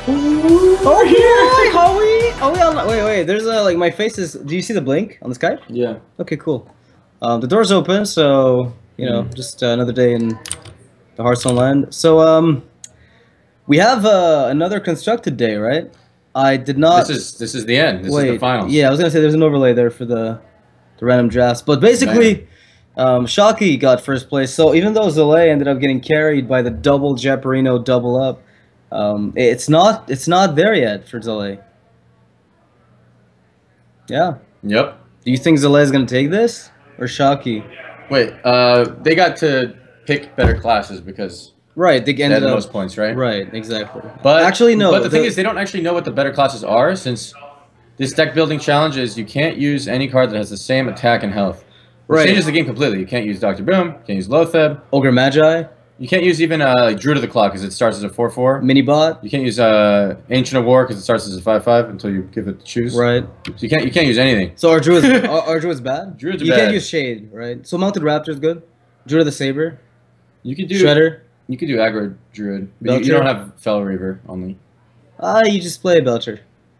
Oh boy, Howie! Wait. There's like my face is. Do you see the blink on the Skype? Yeah. Okay, cool. The door's open, so you know, just another day in the Hearthstone land. So we have another constructed day, right? I did not. This is the end. This wait. is the finals. Yeah, I was gonna say there's an overlay there for the random drafts, but basically, Shockey got first place. So even though Zalay ended up getting carried by the double Jeoparino double up, it's not there yet for Zalay. Yeah. Yep. Do you think Zalay is gonna take this or Shockey? Wait. They got to pick better classes because Right, they they had ended the up. most points, right? Right, exactly. But actually, no. But the thing is, they don't actually know what the better classes are, since this deck building challenge is you can't use any card that has the same attack and health. It Right. changes the game completely. You can't use Dr. Boom. You can't use Lotheb. Ogre Magi, You can't use even like Druid of the Clock because it starts as a 4/4. Minibot, You can't use Ancient of War because it starts as a 5/5 until you give it to choose. right. So you can't use anything. So our Druid's bad. Druids are you bad. can't use Shade, right? So Mounted Raptor's good. Druid of the Saber, You could do Shredder. You could do aggro Druid, but you Belcher? don't have Fel Reaver only. You just play a Belcher.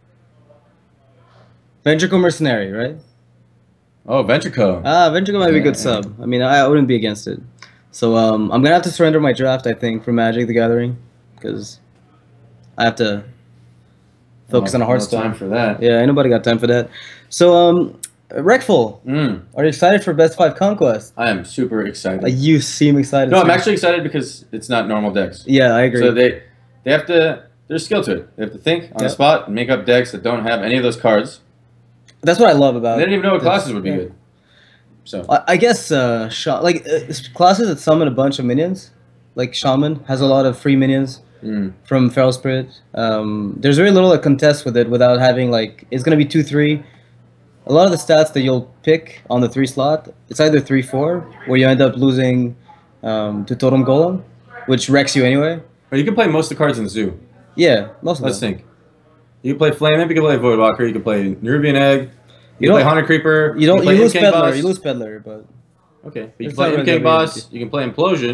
Ventricle Mercenary, right? Oh, Ventrico. Ventricle might be a good sub. I mean, I wouldn't be against it. So I'm gonna have to surrender my draft, I think, for Magic the Gathering, because I have to focus on a Hearthstone. No time for that. Yeah, ain't nobody got time for that. So Rekful, are you excited for Best 5 Conquest? I am super excited. You seem excited. No, I'm too. actually excited because it's not normal decks. Yeah, I agree. So they have to. There's skill to it. They have to think on the spot and make up decks that don't have any of those cards. That's what I love about. They didn't even know what this. classes would be good. So I guess classes that summon a bunch of minions, like Shaman has a lot of free minions from Feral Spirit. There's very little that contests with it without having like it's gonna be 2/3. A lot of the stats that you'll pick on the 3 slot, it's either 3/4 where you end up losing to Totem Golem, which wrecks you anyway. but you can play most of the cards in the zoo. Yeah, most of Let's them. think. You can play Flame Imp, you can play Voidwalker, you can play Nerubian Egg, you can play Haunted Creeper. You can play lose Imp King Peddler. Boss. You lose Peddler, but Okay, but you It's can play not Imp really King that Boss. You can play Implosion.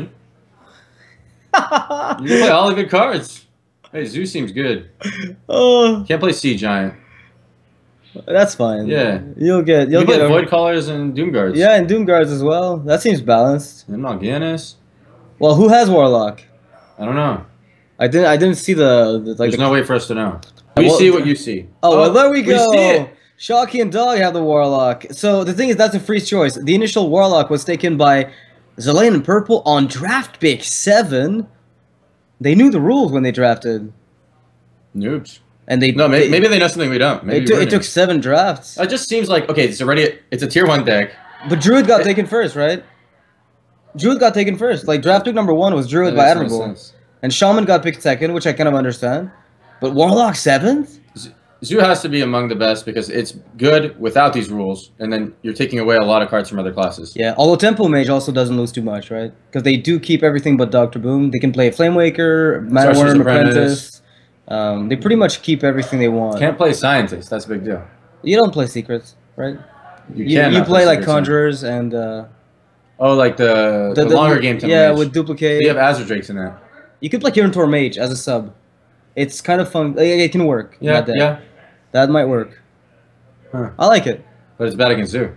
You can play all the good cards. Hey, Zoo seems good. oh, Can't play Sea Giant. that's fine. Yeah. you'll get You can play over- Void Callers and Doom Guards. Yeah, and Doom Guards as well. That seems balanced. And Mal'Ganis. Well, who has Warlock? I don't know. I didn't see the like. There's the, no way for us to know. We Well, see what you see. Oh, well, there we go. We see it. Shocky and Dog have the Warlock. So the thing is, that's a free choice. The initial Warlock was taken by Zalayan and Purple on draft pick 7. They knew the rules when they drafted, Noobs. and they No, maybe they know something we don't. Maybe it took 7 drafts. It just seems like, okay, it's a tier 1 deck. But Druid got taken first, right? Druid got taken first. Like draft pick number 1 was Druid by That makes no Admirable, sense. and Shaman got picked second, which I kind of understand. But Warlock 7th? Zoo has to be among the best because it's good without these rules, and then you're taking away a lot of cards from other classes. Yeah, although Temple Mage also doesn't lose too much, right? Because they do keep everything but Dr. Boom. They can play Flamewaker, Mana Sorcerer's Worm, Apprentice. Apprentice. They pretty much keep everything they want. Can't play Scientist. That's a big deal. You don't play Secrets, right? You cannot play like Secret Scientist. Conjurers and... Oh, like the longer game to yeah, Mage. with Duplicate. You have Azure Drakes in that. You could play Kirin Tor Mage as a sub. It's kind of fun. It can work. Yeah, that deck. yeah. That might work. Huh. I like it. But it's bad against Zoo.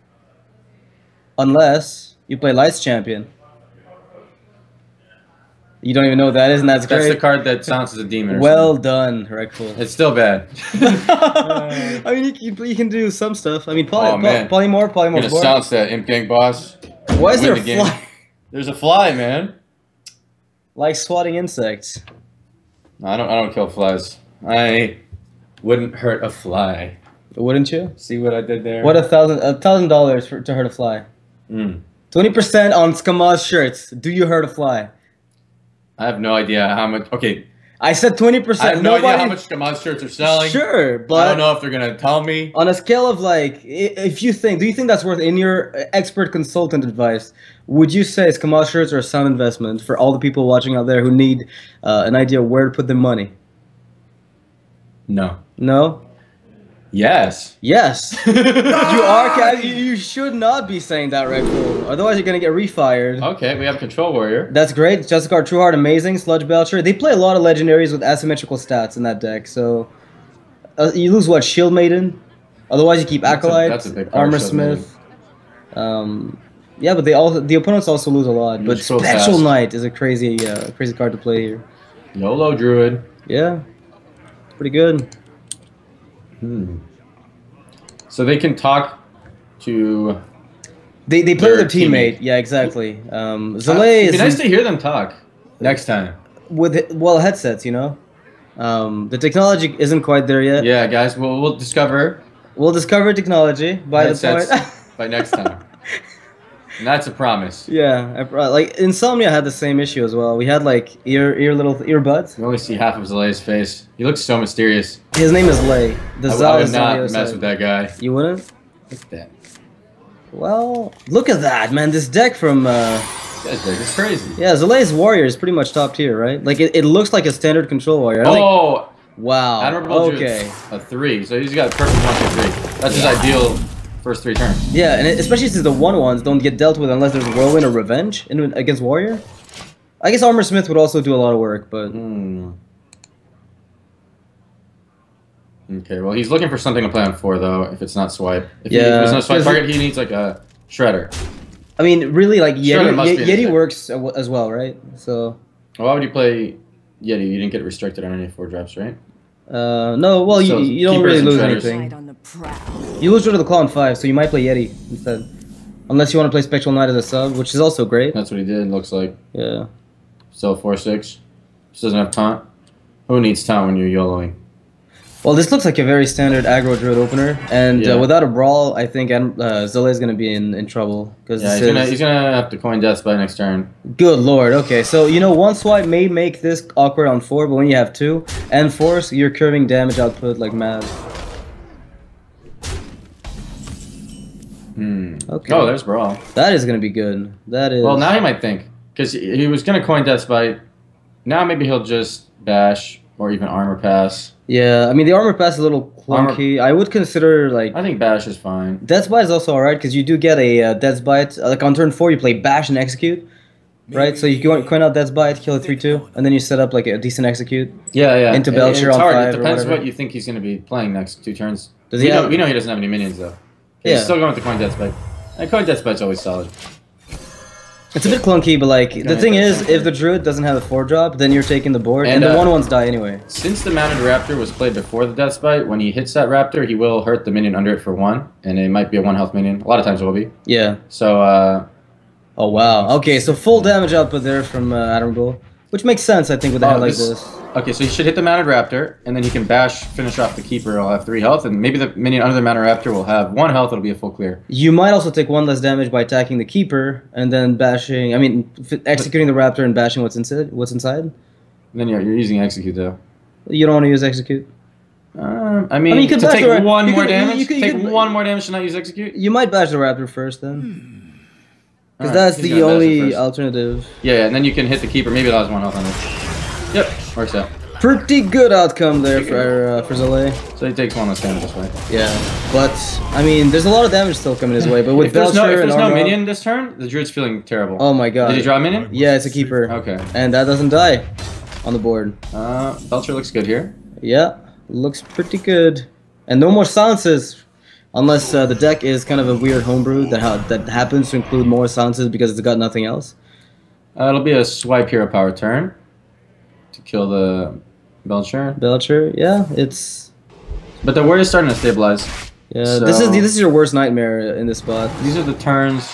Unless you play Lights Champion. You don't even know what that is, and that's That's great. the card that sounds as a demon. Or Well something. done, Rekful. It's still bad. I mean, you can do some stuff. I mean, man. Polymorph, I'm gonna Polymorph. silence that Imp Gang boss. Why is Win there a the game. fly? There's a fly, man. Like swatting insects. I don't kill flies. I wouldn't hurt a fly. Wouldn't you? See what I did there? What $1,000 to hurt a fly? 20% on Skamaz shirts. Do you hurt a fly? I have no idea how much. Okay, I said 20%. I have no idea how much Kamaz shirts are selling. Sure, but I don't know if they're gonna tell me. on a scale of like, if you think, do you think that's worth in your expert consultant advice? Would you say Skamaz shirts are a sound investment for all the people watching out there who need an idea where to put their money? No. No. Yes. Yes. You should not be saying that, Red Bull. Otherwise, you're gonna get refired. Okay, we have Control Warrior. That's great. Justicar, Trueheart, amazing. Sludge Belcher. They play a lot of legendaries with asymmetrical stats in that deck. So you lose what? Shield Maiden. Otherwise, you keep Acolyte, that's a big card, Armor Shield Smith. Yeah, but the opponents also lose a lot. But so Spectral fast. Knight is a crazy card to play here. YOLO Druid. Yeah, pretty good. So they can talk to. They play Their with their teammate. teammate. Yeah, exactly. Zalae It'd is be nice to hear them talk next time. with headsets. You know, the technology isn't quite there yet. Yeah, guys, we'll discover We'll discover technology by headsets the point. by next time. And that's a promise. Yeah, like Insomnia had the same issue as well. We had like little earbuds. You only see half of Zalae's face. He looks so mysterious. His name is Lay. The I Zal would is on the not other mess side. with that guy. You wouldn't? Look at that. Well, look at that, man. This deck from This guy's big. It's crazy. yeah, Zalae's Warrior is pretty much top tier, right? Like it looks like a standard control warrior. I don't think- Oh! wow. Admirable Okay. Druid's a 3. So he's got a perfect 1, 2, 3. That's his ideal first 3 turns. Yeah, and especially since the 1/1s don't get dealt with unless there's Whirlwind or Revenge against Warrior. I guess Armor Smith would also do a lot of work, but Okay, well, he's looking for something to play on 4, though, if it's not swipe. If Yeah, there's no swipe 'cause target, he needs, like, a Shredder. I mean, really, like Sure, it must be in Yeti there. works as well, right? So Why would you play Yeti? You didn't get restricted on any 4 drops, right? no, well, So you don't keepers really and lose shredders. anything. Right on the prowl. You lose rid of the Claw in 5, so you might play Yeti instead. Unless you want to play Spectral Knight as a sub, which is also great. That's what he did, looks like. Yeah. Still 4-6. Just doesn't have taunt. Who needs taunt when you're YOLOing? Well, this looks like a very standard aggro druid opener, and Yeah. without a brawl, I think Zalae is going to be in trouble. Because Yeah, he's gonna have to coin Death by next turn. good lord, okay, so, you know, one swipe may make this awkward on 4, but when you have 2 and force, you're curving damage output like mad. Okay. Oh, there's Brawl. That is going to be good. That is... Well, now he might think. Because he was gonna coin Death Bite. Now maybe he'll just bash or even Armor Pass. Yeah, I mean, the armor pass is a little clunky. I would consider, like... I think bash is fine. Death's Bite is also alright, because you do get a Death's Bite. Like, on turn 4, you play Bash and Execute. Right? So you coin out Death's Bite, kill a 3-2, and then you set up, like, a decent Execute. Yeah. Into It- Belcher it's on hard. 5 It or depends whatever. what you think he's gonna be playing next 2 turns. Does he have... We know he doesn't have any minions though. Yeah. He's still going with the coin Death Bite. And coin Death Bite's always solid. It's a bit clunky, but, like, the Yeah, thing that's is, if the Druid doesn't have a 4-drop, then you're taking the board, and And, the 1/1s die anyway. Since the Mounted Raptor was played before the Death Bite, when he hits that Raptor, he will hurt the minion under it for 1, and it might be a 1 health minion. A lot of times it will be. Yeah. So, Oh, wow. Okay, so full damage output there from Admirable, which makes sense, I think, with a hand like this. Okay, so he should hit the Mounted Raptor, and then he can bash, finish off the Keeper. He'll have 3 health, and maybe the minion under the Mounted Raptor will have 1 health. It'll be a full clear. You might also take 1 less damage by attacking the Keeper, and then bashing... I mean, executing the Raptor and bashing what's inside. And then you're using Execute, though. You don't want to use Execute? I mean, you could to bash take the one you more could- damage? you could- Take one more damage to not use Execute? You might bash the Raptor first, then. Because Alright, that's he's the gonna bash it only first. alternative. Yeah, and then you can hit the Keeper. Maybe it has 1 health on it. Yep, works out. Pretty good outcome there for Zalae. So he takes 1 less damage this way. Yeah, but I mean, there's a lot of damage still coming his way. But with If there's Belcher and no Armor- minion this turn, the Druid's feeling terrible. Oh my god. Did he draw a minion? Yeah, it's a keeper. Okay. And that doesn't die on the board. Belcher looks good here. Yeah, looks pretty good. And no more silences. Unless the deck is kind of a weird homebrew that happens to include more silences because it's got nothing else. It'll be a swipe hero power turn to kill the Belcher. Belcher, yeah, it's... But the Warrior's starting to stabilize. Yeah, So- this is your worst nightmare in this spot. These are the turns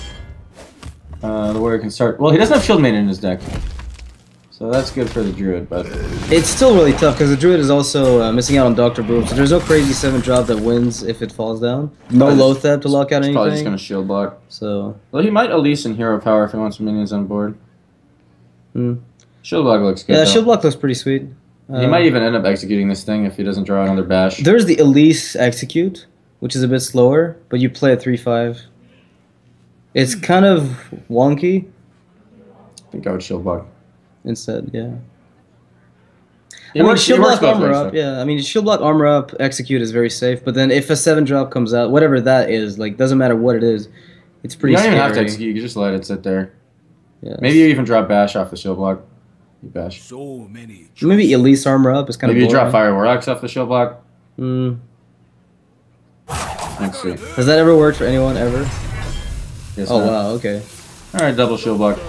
the Warrior can start. Well, he doesn't have Shield Maiden in his deck. So that's good for the Druid, but... It's still really tough because the Druid is also missing out on Dr. Boom, so there's no crazy 7-drop that wins if it falls down. No Probably low just- theft to lock out He's probably just anything. going to shield block. So, Well, he might Elise in hero power if he wants some minions on board. hmm. Shield block looks good. Yeah, though. shield block looks pretty sweet. He might even end up executing this thing if he doesn't draw another bash. There's the Elise Execute, which is a bit slower, but you play a 3-5. It's kind of wonky I think I would shield block. instead, yeah. I mean, shield works block both armor ways, up. though. Yeah, I mean, shield block armor up, execute is very safe. But then if a 7-drop comes out, whatever that is, like doesn't matter what it is, it's pretty You don't scary. even have to execute. You can just let it sit there. Yeah. Maybe you even drop bash off the shield block. You bash. So many. Maybe Elise armor up is kind Maybe of. you drop Fire Warlocks off the shield block. Mm. Let's see. Has that ever worked for anyone ever? Guess Oh not. wow, okay. All right, double shield block.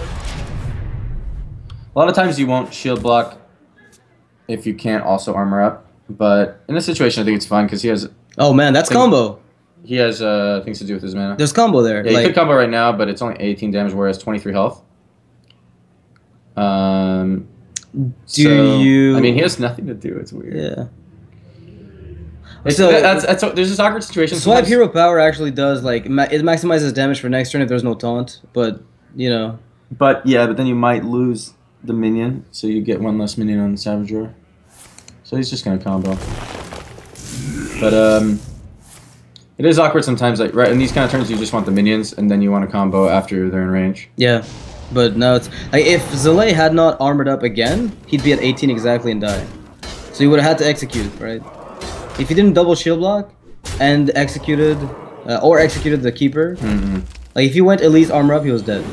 A lot of times you won't shield block if you can't also armor up, but in this situation I think it's fine because he has Oh man, that's combo. things to do with his mana. There's combo there. Yeah, you like, could combo right now, but it's only 18 damage, whereas 23 health. Do So, you? I mean, he has nothing to do. It's weird. Yeah. It's, So- that's there's this awkward situation. Swipe sometimes- hero power actually does like it maximizes damage for next turn if there's no taunt, but you know. But then you might lose the minion, so you get one less minion on the Savage Roar. So he's just gonna combo. But it is awkward sometimes. Like right in these kind of turns, you just want the minions, and then you want to combo after they're in range. Yeah, but no, it's like if Zalay had not armored up again, he'd be at 18 exactly and die. So he would have had to execute, right? If he didn't double shield block and executed the keeper, like if he went Elise armor up, he was dead.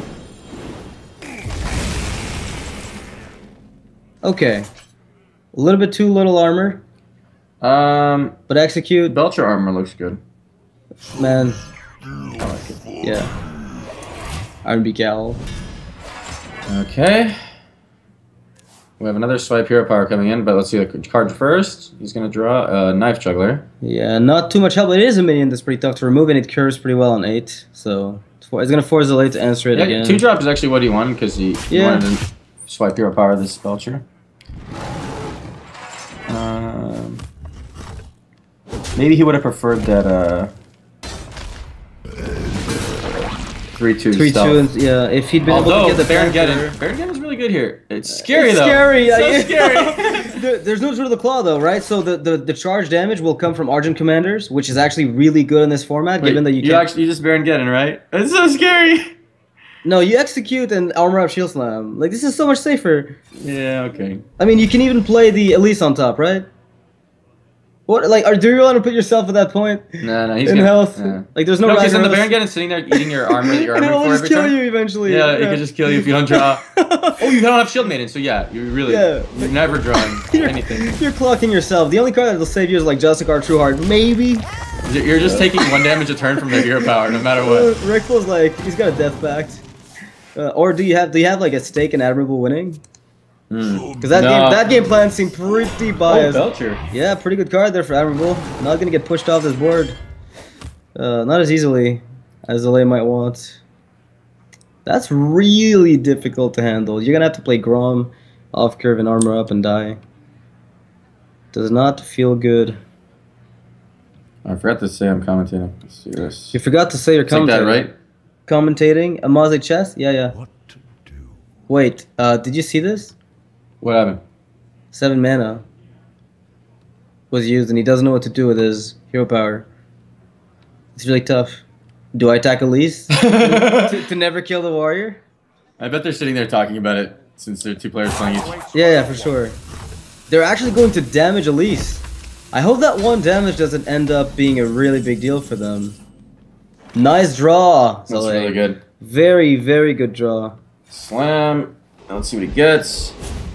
Okay, a little bit too little armor, but execute, Belcher armor looks good. man. Yeah, Iron Beak Owl. Okay. We have another swipe hero power coming in, but let's see the card first. He's gonna draw a Knife Juggler. Yeah, not too much help. It is a minion that's pretty tough to remove, and it cures pretty well on 8. So it's gonna force Zalay to answer it Yeah, again. 2-drop is actually what he wanted because he wanted to swipe hero power this Belcher. Maybe he would have preferred that 3-2 3-2, stealth. and yeah, if he'd been able Although to get the Baron Panther- Geddon is really good here. It's scary It's though. scary, So yeah. scary. There's no Druid of the Claw though, right? So the charge damage will come from Argent Commanders, which is actually really good in this format, given that you can. you just Baron Geddon, right? It's so scary. No, you execute and armor up Shield Slam. Like this is so much safer. Yeah. Okay. I mean, you can even play the Elise on top, right? What like do you want to put yourself at that point No, he's in gonna, health? yeah. Like there's no. No, because then the Ragnaros- Baron Geddon's sitting there eating your armor that you're and armoring it'll for just every kill turn. you eventually. Yeah, it could just kill you if you don't draw. Oh, you don't have Shield Maiden, so yeah, you're really Yeah. you're never drawing anything. You're clocking yourself. The only card that'll save you is like Justicar Trueheart, maybe. You're just taking 1 damage a turn from their hero power, no matter what. Rickful's like he's got a death pact. Or do you have like a stake in Admirable winning? Because that game plan seemed pretty biased. Oh, Belcher. Yeah, pretty good card there for Admirable. Not gonna get pushed off this board. Not as easily as Zalay might want. That's really difficult to handle. You're gonna have to play Grom off curve and armor up and die. Does not feel good. I forgot to say I'm commentating. Let's see this. You forgot to say you're It's like that, commentating. right? Commentating? Amaze chess? Yeah. What to do? Wait, did you see this? What happened? 7 mana was used and he doesn't know what to do with his hero power. It's really tough. Do I attack Elise to never kill the warrior? I bet they're sitting there talking about it since they're 2 players playing each. Yeah, for sure. They're actually going to damage Elise. I hope that 1 damage doesn't end up being a really big deal for them. Nice draw. That's Zalay. really good. Very, very good draw. Slam. Let's see what he gets.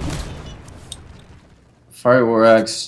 Fire Warx.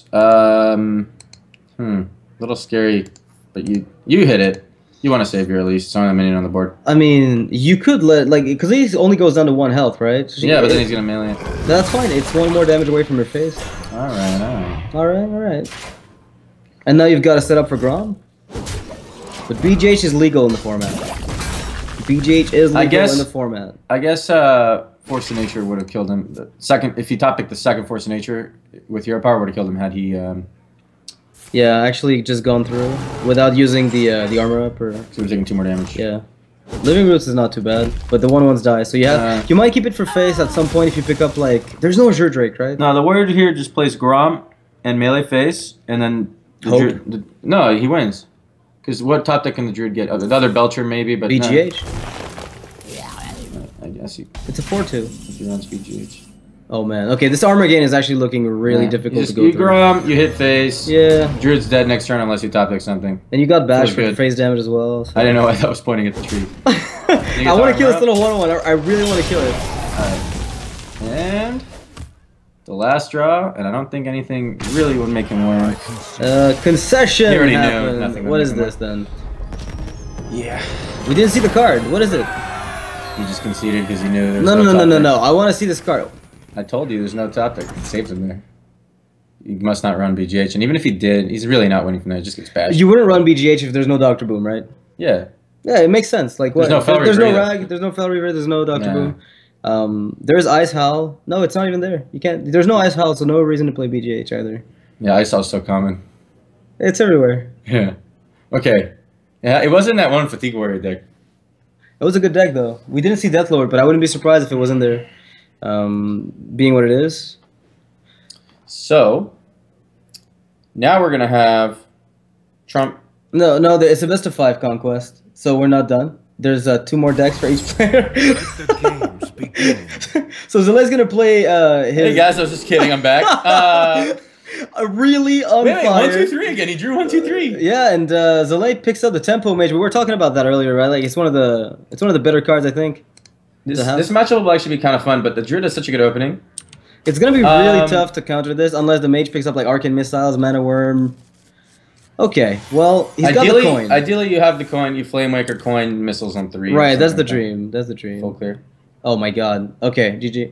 Little scary, but you hit it. You want to save your Elise. It's only a minion on the board. I mean, you could let, like, because Elise only goes down to 1 health, right? So Yeah, but then he's gonna melee it. That's fine. It's 1 more damage away from your face. Alright. Alright. And now you've got to set up for Grom? But BGH is legal in the format. BGH is legal in the format. I guess Force of Nature would have killed him. The second, if he top picked the second Force of Nature with hero power, would have killed him had he. Yeah, actually just gone through without using the armor up or. So he was taking 2 more damage. Yeah. Living Roots is not too bad, but the 1/1s die. So you might keep it for face at some point if you pick up like. There's no Azure Drake, right? No, the warrior here just plays Grom and melee face, and then Hope. No, he wins. Because what top deck can the Druid get? The other Belcher maybe, but BGH. No. I guess It's a 4/2. if he runs BGH. Oh man. Okay, this armor gain is actually looking really Yeah. difficult You to go through. Grom, you hit face. Yeah. Druid's dead next turn unless you top deck something. And you got bash Feels for good. phase damage as well. So. I didn't know why that was pointing at the tree. I want to kill this little 1/1. I really want to kill it. Alright. And the last draw, and I don't think anything really would make him win. Concession. You already knew happened. nothing would What make is him this then? Yeah. We didn't see the card. What is it? You just conceded because you knew there was No, no, no, top no, no, deck. no. I want to see this card. I told you there's no top deck. It saves him there. He must not run BGH, and even if he did, he's really not winning from there. He just gets bashed. You wouldn't run BGH if there's no Dr. Boom, right? Yeah. Yeah, it makes sense. Like what? There's no Fel There's no Reaver Rag. There's no Fel Reaver. There's no Dr. Nah. Boom. There's Ice Howl. No, it's not even there. You can't. There's no Ice Howl, so no reason to play BGH either. Yeah, I saw so common. It's everywhere. Yeah. Okay. Yeah, it wasn't that one Fatigue Warrior deck. It was a good deck though. We didn't see Deathlord, but I wouldn't be surprised if it wasn't there. Being what it is. So, now we're going to have Trump. No, no, it's a best of 5 conquest, so we're not done. There's 2 more decks for each player. Games begin. So Zelay's gonna play his. Hey guys, I was just kidding. I'm back. Really on Wait, fire. 1, 2, 3 again. He drew 1, 2, 3. Yeah, and Zelay picks up the Tempo Mage. We were talking about that earlier, right? Like it's one of the better cards, I think. This to have. matchup will actually be kind of fun, but the Druid has such a good opening. It's gonna be really tough to counter this unless the Mage picks up like Arcane Missiles, Mana Worm. Okay, well he's got the coin. Ideally, you have the coin. You Flamewaker coin missiles on 3. or Right, that's something the like dream. That's the dream. that. Full clear. Oh my god. Okay, GG.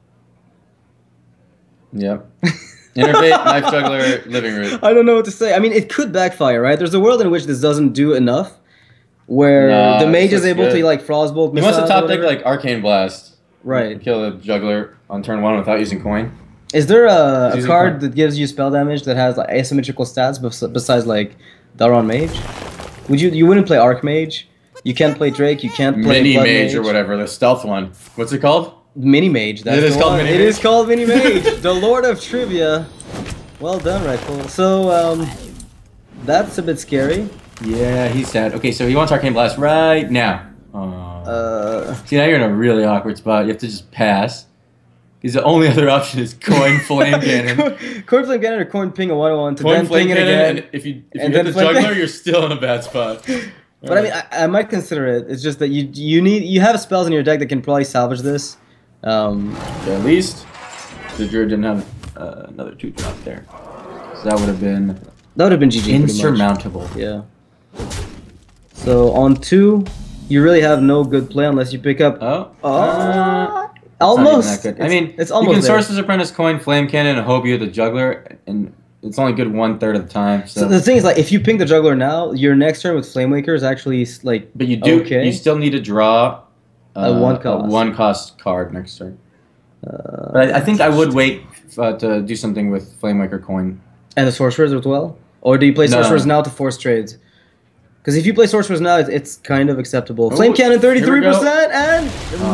Yep. Innervate, Knife Juggler, Living Root. I don't know what to say. I mean, it could backfire, right? There's a world in which this doesn't do enough, where No, the mage this is looks able good. to like Frostbolt. He wants to missiles or top deck whatever. like Arcane Blast. Right. Kill the Juggler on turn 1 without using coin. Is there a Using card coin. that gives you spell damage that has like asymmetrical stats besides like Daron Mage? You wouldn't play Archmage. You can't play Drake. You can't play Mini Blood Mage or whatever, the stealth one. What's it called? Mini Mage. That's It is the called one. Mini It Mage? is called Mini Mage. The Lord of Trivia. Well done, Rifle. So that's a bit scary. Yeah, he's sad. Okay, so he wants Arcane Blast right now. See, now you're in a really awkward spot. You have to just pass. Because the only other option is Coin Flame Cannon. Coin Flame Cannon or Coin Ping a 1/1 to Coin then Flame ping it Cannon, again. and if you and hit then the Flame Juggler, Cannon. you're still in a bad spot. But I mean, I might consider it. It's just that you have spells in your deck that can probably salvage this. At least the Druid didn't have another 2-drop there. So that would have been That would have been GG. pretty much. insurmountable. Yeah. So on 2, you really have no good play unless you pick up. Almost. Not even that good. I mean, it's you almost can there. Sorcerer's Apprentice, Coin Flame Cannon, and hope you hit the Juggler, and it's only good 1/3 of the time. So the thing is, like, if you ping the Juggler now, your next turn with Flamewaker is actually like. But you do. Okay. You still need to draw A one cost. a 1-cost card next turn. But I think I would wait to do something with Flamewaker Coin. And the Sorcerers as well, or do you play No. Sorcerers now to force trades? Because if you play Sorcerers now, it's kind of acceptable. Oh, Flame Cannon, here we go. 33%, and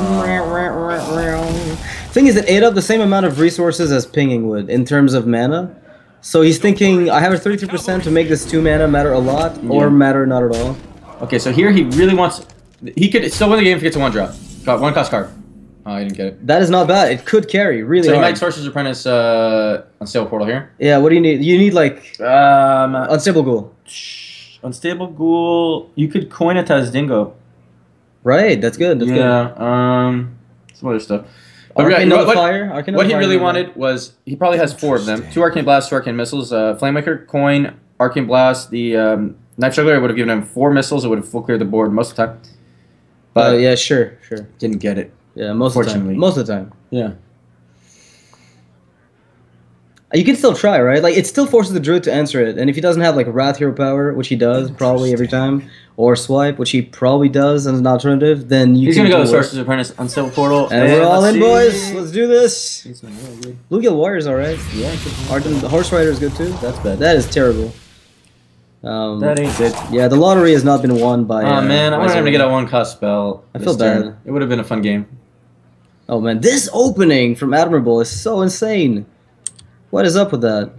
thing is, it ate up the same amount of resources as pinging would in terms of mana. So he's thinking, I have a 33% to make this 2 mana matter a lot, or Yeah. matter not at all. Okay, so here he really wants. He could still win the game if he gets a 1-drop. Got 1-cost card. Oh, I didn't get it. That is not bad. It could carry really So he hard. might Sorcerer's Apprentice Unstable Portal here. Yeah, what do you need? You need like Unstable Ghoul. Unstable Ghoul. You could coin it as Dingo. Right, that's good. That's good. Some other stuff. But Arcane what Nullifier. Arcane he Nullifier really is wanted was he probably has 4 of them: 2 Arcane Blasts, 2 Arcane Missiles, Flamemaker, Coin, Arcane Blast. The Knife Juggler would have given him 4 missiles. It would have full cleared the board most of the time. But yeah, sure. didn't get it. Yeah, most of the time. Fortunately. Most of the time. Yeah. You can still try, right? Like, it still forces the Druid to answer it. And if he doesn't have, like, Wrath Hero Power, which he does probably every time, or Swipe, which he probably does as an alternative, then you He's can gonna go do with worse. Sorcerer's Apprentice, Unstable Portal, And we're all let's in, see. boys. Let's do this. He's doing really good. Bluegill Warrior's alright. Yeah. The Horse Rider is good, too. That's bad. That is terrible. That ain't good. Yeah, the lottery has not been won by... Oh man, I wanted him to get a Wizard. 1-cost spell. I this feel turn. bad. It would have been a fun game. Oh, man. This opening from Admirable is so insane. What is up with that?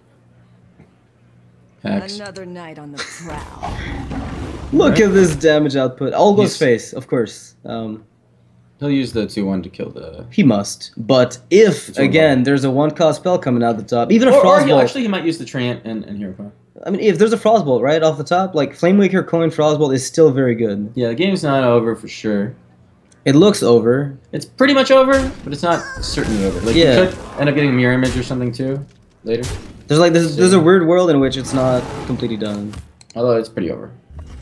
Hex. Another night on the prowl. Look at this damage output. All goes He's- face, of course. He'll use the 2/1 to kill the. He must. But if It's all again there's a 1-cost spell coming out the top, even a Or Frostbolt. actually, he might use the Treant and Hero Power. I mean, if there's a Frostbolt right off the top, like Flame Waker Coin Frostbolt is still very good. Yeah, the game's not over for sure. It looks over. It's pretty much over, but it's not certainly over. Like Yeah. you could end up getting a mirror image or something too later. There's a weird world in which it's not completely done. Although it's pretty over.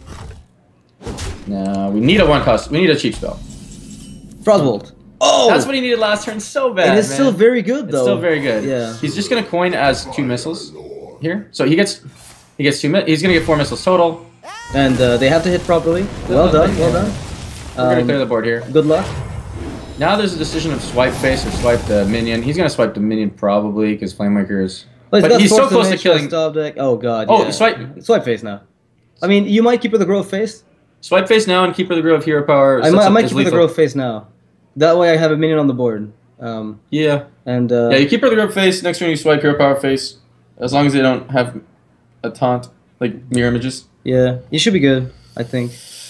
Now we need a 1-cost. We need a cheap spell. Frostbolt. Oh, That's what he needed last turn. So bad. it is man. still very good though. It's still very good. Yeah. He's just gonna coin as 2 missiles here. So he gets 2. He's gonna get 4 missiles total. And they have to hit properly. Well done. Well done. We're gonna clear the board here. Good luck. Now there's a decision of swipe face or swipe the minion. He's gonna swipe the minion probably because Flamewaker is. But he's so forced close to mage killing. Stop deck. Oh god. Oh, yeah. swipe face now. I mean, you might keep her the growth face. Swipe face now and Keeper of the Grove Hero Power. I might keep her the lethal. growth face now. That way I have a minion on the board. Yeah. And Yeah, you keep her the Grove face. Next turn you swipe Hero Power face. As long as they don't have a taunt, like mirror images. yeah, you should be good. I think.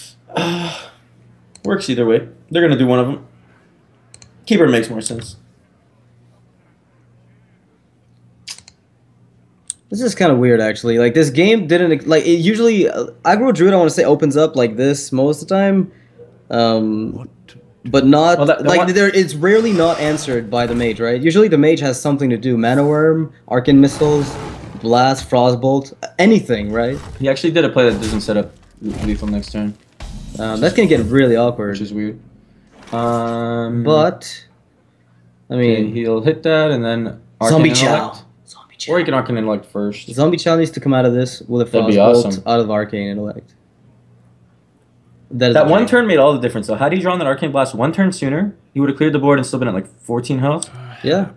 Works either way. They're gonna do one of them. Keeper makes more sense. This is kind of weird, actually. Like this game didn't like it usually. Aggro Druid, I want to say, opens up like this most of the time, but not Well, that like one- there. It's rarely not answered by the mage, right? Usually the mage has something to do. Mana Worm, Arcane Missiles, Blast, Frostbolt, anything, right? He actually did a play that doesn't set up lethal next turn, That can get really awkward. which is weird. But I okay, mean, he'll hit that and then Arcane Zombie Intellect. Chow. Zombie Chow. Or he can Arcane Intellect first. Zombie Chow needs to come out of this with a That'd be Frostbolt awesome. out of Arcane Intellect. That is That a one dream. turn made all the difference though. Had he drawn that Arcane Blast 1 turn sooner, he would have cleared the board and still been at like 14 health. Yeah.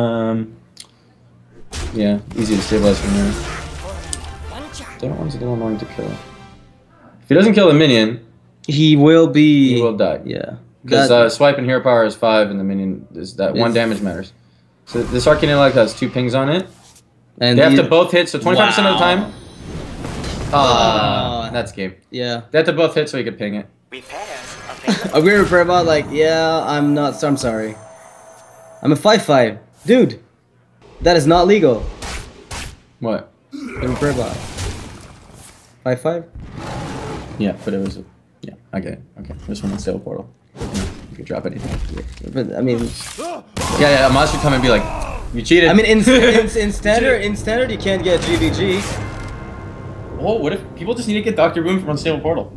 Yeah, easy to stabilize from there. That one's a little annoying to kill. If he doesn't kill the minion, He will be. he will die. Yeah. Because That- swipe and hero power is 5, and the minion is that 1 Is- damage matters. So this Arcane Intellect has 2 pings on it. and They have the- to both hit, so 25% of the time. That's game. Yeah. They have to both hit so he could ping it. A weird repair bot, like, yeah, I'm not. I'm sorry. I'm a 5/5, dude. That is not legal. What? The repair bot. 5/5. Yeah, but it was. Yeah, I get it. Okay, this one is Stable Portal. Yeah, you could drop anything. But I mean, Yeah, a monster come and be like, you cheated. in standard you can't get GVG. Oh, what if people just need to get Dr. Boom from Unstable Portal?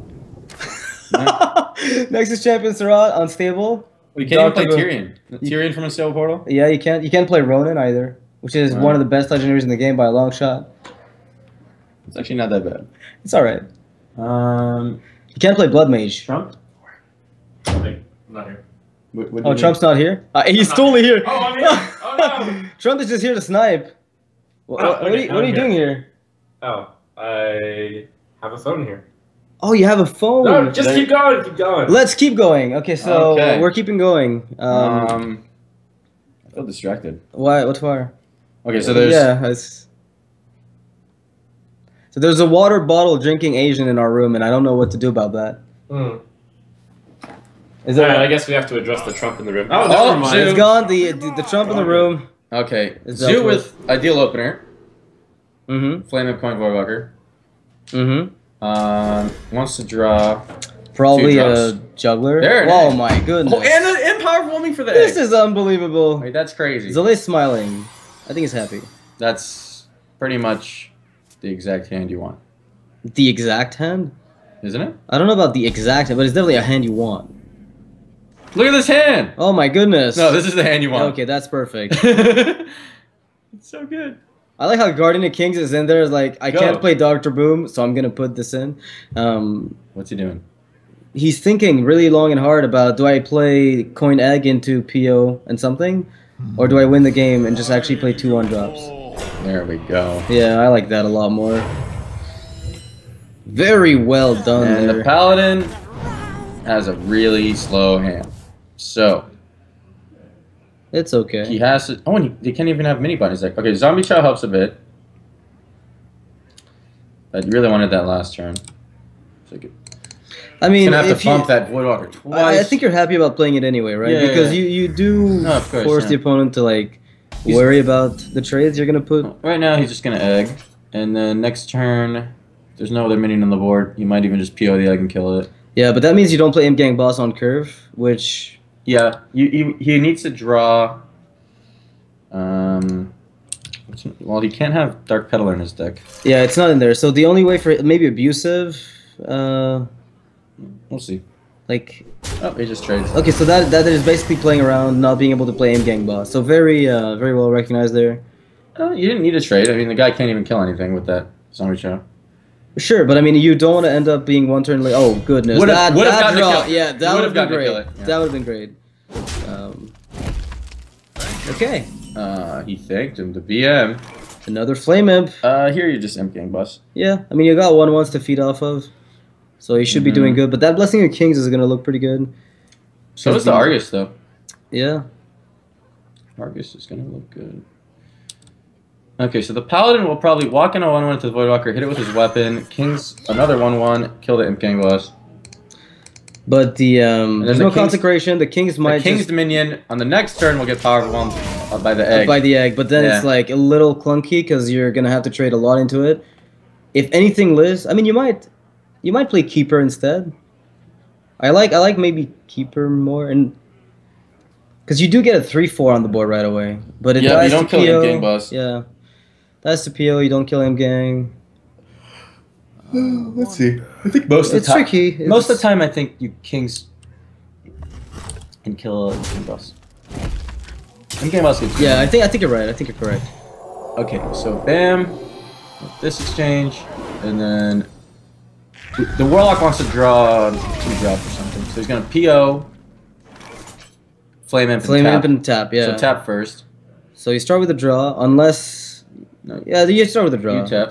Nexus Champion Surratt unstable. We can't even play Dr. Boom. Tyrion. Tyrion from Unstable Portal? Yeah, you can't play Ronin either, which is one of the best legendaries in the game by a long shot. It's actually not that bad. It's all right. Um, You can't play Blood Mage. Trump? I'm not here. What do you Oh, mean? Trump's not here. He's totally here. Oh, I'm here. Oh, no. Trump is just here to snipe. What, Oh, what are okay, you, what are you I'm doing here? Oh, I have a phone here. Oh, you have a phone. No, just keep going, keep going. Let's keep going. Okay, so Okay. we're keeping going. I feel distracted. Why? What for? Okay, so there's... So there's a water bottle drinking Asian in our room, and I don't know what to do about that. Is Alright, I it? guess we have to address the Trump in the room. Oh, never mind. Zoo. It's gone. The Trump in the room. Okay, It's Zoo dealt with Ideal Opener, Mm-hmm. Flame Up Coin Voidwalker. Mm-hmm. Wants to draw... Probably 2 a drops. juggler. There it Oh is. my goodness. Oh, and Powerful Homing for the This egg. is unbelievable. Wait, that's crazy. Zole's smiling. I think he's happy. That's pretty much the exact hand you want, The exact hand? isn't it? I don't know about the exact hand, but it's definitely a hand you want. Look at this hand! Oh my goodness. No, this is the hand you want. Okay, that's perfect. It's so good. I like how Guardian of Kings is in there. It's like, I Go. can't play Dr. Boom, so I'm going to put this in. What's he doing? He's thinking really long and hard about, do I play Coin Egg into PO and something? Or do I win the game and just actually play 2 1-drops? There we go. Yeah, I like that a lot more. Very well done And there. the Paladin has a really slow hand. So, It's okay. he has to... Oh, and they can't even have mini bunnies. Like, okay, Zombie Chow helps a bit. I really wanted that last turn. So I He's mean, gonna have if to bump that Voidwalker twice. I think you're happy about playing it anyway, right? Yeah, Because yeah. you do No, of course, force yeah. the opponent to like He's- worry about the trades you're gonna put. Right now, he's just gonna egg, and then next turn, if there's no other minion on the board. You might even just PO the egg and kill it. Yeah, but that means you don't play Imp Gang Boss on curve, which Yeah, he needs to draw. Well, he can't have Dark Peddler in his deck. yeah, it's not in there. So the only way for maybe abusive, We'll see. like Oh, he just trades. okay, so that is basically playing around, not being able to play Imp Gang Boss. So very very well recognized there. You didn't need a trade. I mean, the guy can't even kill anything with that zombie chow. Sure, but I mean, you don't want to end up being one turn like, oh goodness, Would've that gotten to draw, kill- yeah, that would have been gotten to great. kill it, yeah. That would have been great. Okay, He thanked him to BM. another Flame Imp. Here you just Imp Gang Boss. Yeah, I mean, you got 1/1s to feed off of, so you should be doing Mhm. good. But that Blessing of Kings is gonna look pretty good. So is the Argus, though. Yeah. Argus is gonna look good. Okay, so the Paladin will probably walk in a 1/1 to the Voidwalker, hit it with his weapon. King's another 1/1, kill the Imp Gang Boss. But the then there's the no King's- consecration. The Kings The might King's just Dominion on the next turn will get power overwhelmed by the egg. by the egg, but then Yeah. it's like a little clunky because you're gonna have to trade a lot into it. If anything, Liz, I mean, you might play Keeper instead. I like maybe Keeper more, and because you do get a 3/4 on the board right away, but it Yeah, dies you don't to kill PO. Imp Gang Boss. Yeah, that's the PO. You don't kill Imp Gang. Let's see. I think most It's tricky. Most of the It's- time, I think you Kings can kill Imp Gang Boss. Imp Gang Boss gets Yeah, I think you're right. I think you're correct. Okay, so bam, this exchange, and then the Warlock wants to draw 2-drop or something, so he's gonna PO, Flame Imp, Flame and Imp tap. and tap. Yeah. So tap first. So you start with a draw, unless. No. Yeah, you start with a draw. You tap.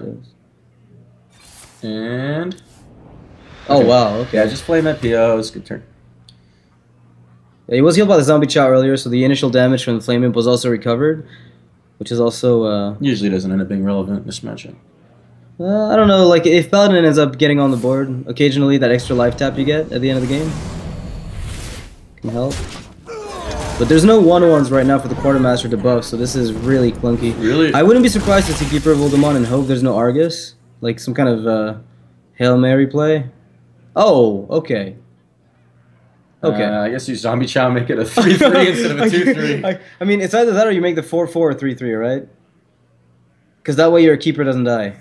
And Oh okay. wow. Okay. yeah, just Flame Imp, PO. It's a good turn. Yeah, he was healed by the zombie chow earlier, so the initial damage from the Flame Imp was also recovered, which is also. Usually doesn't end up being relevant in this matchup. I don't know. Like if Paladin ends up getting on the board, occasionally that extra life tap you get at the end of the game can help. But there's no 1/1s right now for the Quartermaster to buff, so this is really clunky. Really? I wouldn't be surprised to see Keeper of Voldemort and hope there's no Argus, like some kind of Hail Mary play. Oh, okay. Okay. I guess you Zombie Chow make it a 3/3 instead of a 2/3. I mean, it's either that or you make the 4/4 or 3/3, right? Because that way your keeper doesn't die.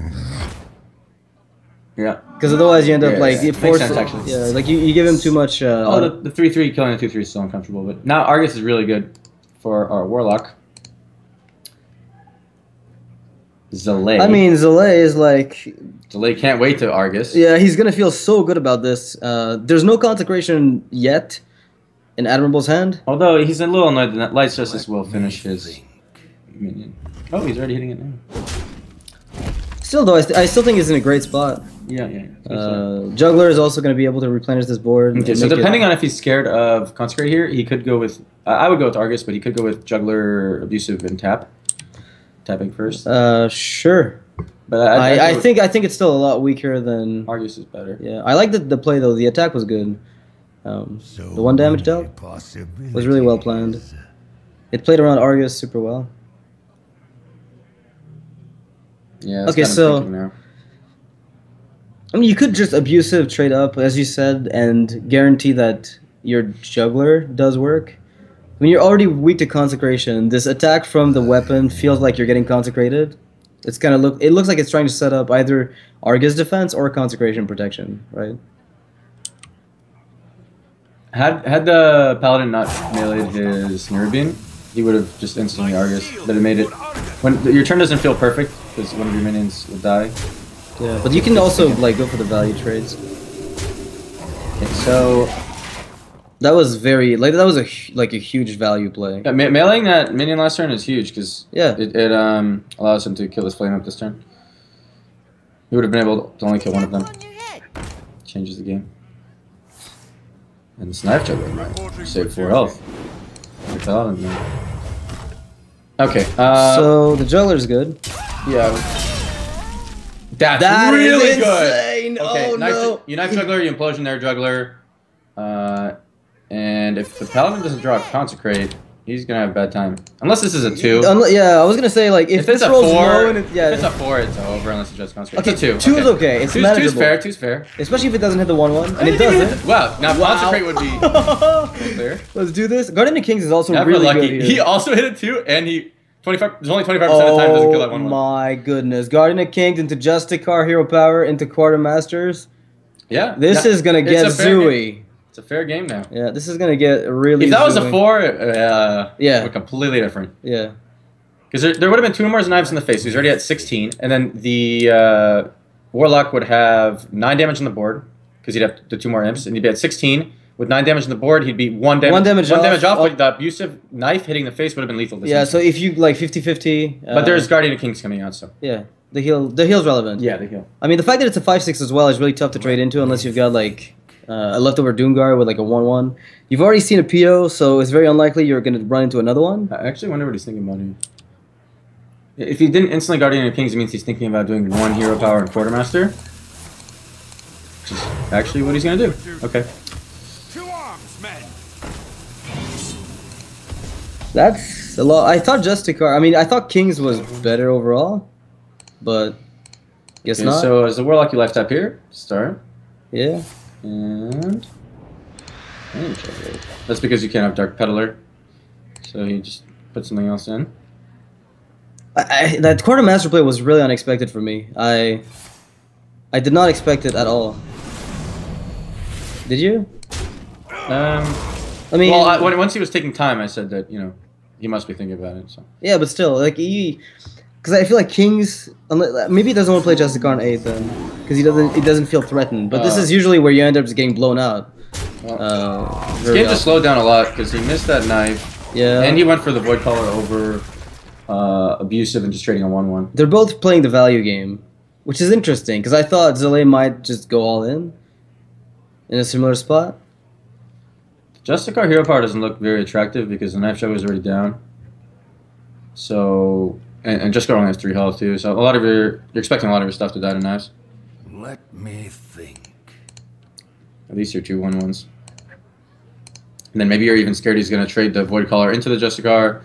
Yeah. Because otherwise you end up Yeah, like yeah. you Makes force. sense, actually. Yeah, like you give him too much. Oh, the 3/3 killing a 2/3 is still uncomfortable, but now Argus is really good for our Warlock. Zalay. I mean, Zalay is like, Zalay can't wait to Argus. yeah, he's gonna feel so good about this. There's no consecration yet in Admirable's hand. Although he's a little annoyed that Light Justice will finish his minion. Oh, he's already hitting it now. Still though, I still think he's in a great spot. Yeah, yeah. Juggler is also gonna be able to replenish this board. Okay, so depending on if he's scared of Consecrate here, he could go with. I would go with Argus, but he could go with Juggler, Abusive, and Tap. Tapping first. Sure. But I think it's still a lot weaker than. Argus is better. Yeah, I like the play though. The attack was good. The 1 damage dealt was really well planned. It played around Argus super well. Yeah. That's Okay, kind of so- thinking now. I mean, you could just abusive trade up, as you said, and guarantee that your juggler does work. I mean, you're already weak to consecration. This attack from the weapon feels like you're getting consecrated. It's kind of it looks like it's trying to set up either Argus defense or consecration protection, right? Had the Paladin not meleeed his Nerubine, he would have just instantly Argus. But it made it when your turn doesn't feel perfect because one of your minions will die. Yeah, but you can also like go for the value trades. Okay, so That was very that was a huge value play. yeah, meleeing that minion last turn is huge because Yeah. it allows him to kill his flame up this turn. He would have been able to only kill one of them. Changes the game. And the Snipe Juggler might save 4 health. Your Paladin, man. Okay. So the juggler's good. Yeah. That's That is really good. insane. fine. Okay, Oh no. you knife juggler, you implosion there juggler. And if the paladin doesn't draw a consecrate, he's gonna have a bad time. Unless this is a 2. Yeah, I was gonna say like if If it's this a rolls 4, low and if yeah. it's a 4, it's over unless it just consecrate. Okay, It's a 2. 2 is okay. It's manageable. Two's fair. Two's fair. Especially if it doesn't hit the 1/1, and it doesn't. Wow. Now Wow. consecrate would be clear. Let's do this. Guardian of Kings is also Never really lucky. good here. He also hit it 2, and he 25. There's only 25% of the time doesn't kill that 1/1. My goodness. Guardian of Kings into Justicar, Hero Power, into Quartermasters. Yeah. This is gonna get it's a fair zooey. game. It's a fair game now. Yeah, this is gonna get really If that was a zooey. 4, Yeah. we're completely different. Yeah. Because there would have been 2 more knives in the face. He's already at 16, and then the Warlock would have 9 damage on the board because he'd have the 2 more imps, and he'd be at 16 with 9 damage on the board. He'd be 1 damage. 1 damage off. But the abusive knife hitting the face would have been lethal. This Yeah, instant. so if you like 50-50. But there's Guardian of Kings coming out, so Yeah. The heal's relevant. yeah, they heal. I mean, the fact that it's a 5/6 as well is really tough to trade into unless you've got like a leftover Doomguard with like a 1/1. You've already seen a PO, so it's very unlikely you're going to run into another one. I actually wonder what he's thinking about here. If he didn't instantly Guardian of Kings, it means he's thinking about doing 1 hero power and Quartermaster. Which is actually what he's gonna do. Okay. To arms, men. That's a lot. I thought Justicar. I mean, I thought Kings was better overall, but guess Okay, not. so as the Warlock, you left up here. Start. Yeah. And that's because you can't have Dark Peddler. So you just put something else in. That Quartermaster play was really unexpected for me. I did not expect it at all. Did you? I mean, well, once he was taking time, I said that he must be thinking about it. So yeah, but still, like because I feel like Kings, maybe he doesn't want to play Justicar on 8 then, because he doesn't feel threatened. But this is usually where you end up just getting blown out. This game just slowed down a lot because he missed that knife. Yeah. And he went for the Void Caller over abusive and just trading a 1/1. They're both playing the value game, which is interesting because I thought Zele might just go all in a similar spot. Justicar Hero Power doesn't look very attractive because the knife show is already down. So and Justicar only has 3 health too. So you're expecting a lot of your stuff to die to knives. Let me think. At least your 2 1/1s. And then maybe you're even scared he's gonna trade the Void Caller into the Justicar.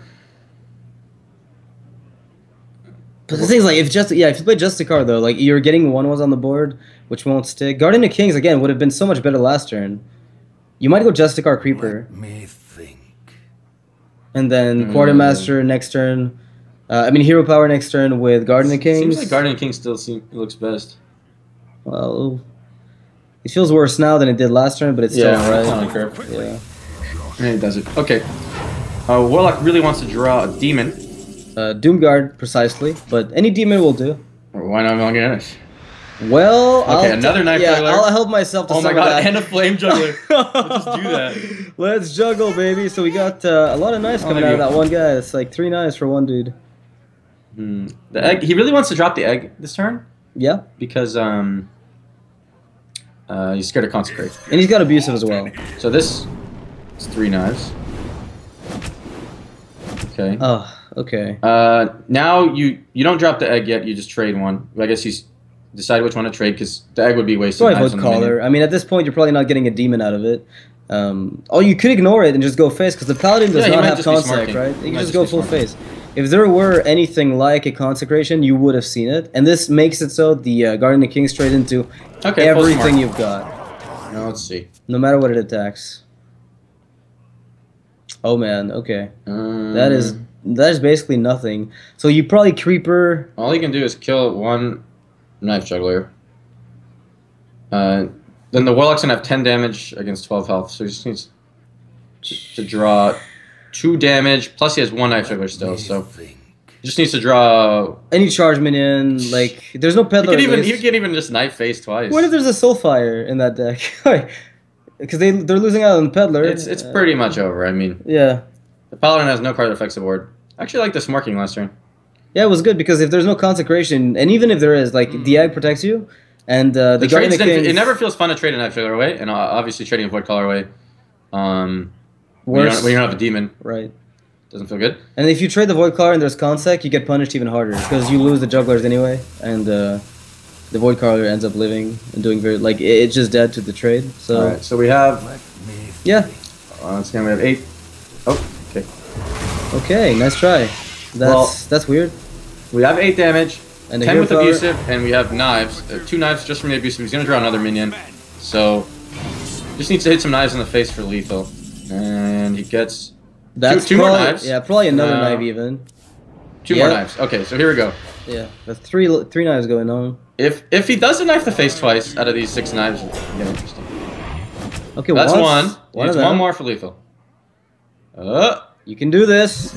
But the thing is, like, if you play Justicar though, like you're getting 1/1s on the board, which won't stick. Guardian of Kings again would have been so much better last turn. You might go Justicar Creeper, Let me think. and then Quartermaster next turn. I mean Hero Power next turn with Guardian of Kings. Seems like Guardian of Kings still looks best. Well, it feels worse now than it did last turn, but it's still it's alright. not a curve. Yeah. And it does it. Okay. Warlock really wants to draw a demon. Doomguard precisely, but any demon will do. Why not Mal'Ganis? Well, Okay, another knife juggler. I'll help myself to Oh my some of god, that. and a flame juggler. Let's just do that. Let's juggle, baby. So we got a lot of knives coming out of that one guy. It's like 3 knives for one dude. The egg. He really wants to drop the egg this turn Yeah, because he's scared of consecrate. and he's got abusive as well. So this is 3 knives. Okay. Oh, okay. Now you don't drop the egg yet. You just trade one. I guess he's decide which one to trade because the egg would be wasted. Probably knives Void on the minion. Caller. I mean, at this point, you're probably not getting a demon out of it. Oh, you could ignore it and just go face because the Paladin does Yeah, he not might have just be Consec, smarking. right? He You can might just just go be full smarking. face. If there were anything like a Consecration, you would have seen it. And this makes it so the Guardian of Kings trade into Okay, full everything smart. you've got, Now let's see. no matter what it attacks. Oh man, okay. That is basically nothing. So you probably Creeper. All he can do is kill 1 knife juggler. Then the Warlock's gonna have 10 damage against 12 health, so he just needs to draw 2 damage. Plus he has 1 knife juggler still, so he just needs to draw. Any charge minion, like there's no He peddler. could at even least. just knife face twice. What if there's a Soulfire in that deck? Because they're losing out on peddler. It's pretty much over. I mean, Yeah. the Paladin has no card that affects the board. I actually like the Smarking last turn. Yeah, it was good because if there's no consecration, and even if there is, like the egg protects you, and the The Guardian trades of Kings, it never feels fun to trade a knife juggler away, and obviously trading a Void Caller away. When you don't have a demon, right. doesn't feel good. And if you trade the Void Caller and there's consec, you get punished even harder because you lose the jugglers anyway, and the Void Carver ends up living and doing very like it's just dead to the trade. So All right, so we have. Let me yeah, Once again, we have 8. Oh, okay. okay, nice try. That's weird. We have 8 damage, And a 10 hero with power. abusive, and we have knives. 2 knives just from the abusive. He's gonna draw another minion, so just needs to hit some knives in the face for lethal, and he gets That's two more probably- knives. Yeah, probably another No. knife even. 2 more Yeah. knives. Okay, so here we go. Yeah, that's three knives going on. If he doesn't knife the face twice out of these 6 knives, it'll get interesting. Okay, That's once, one. One Needs of them. one more for lethal. You can do this.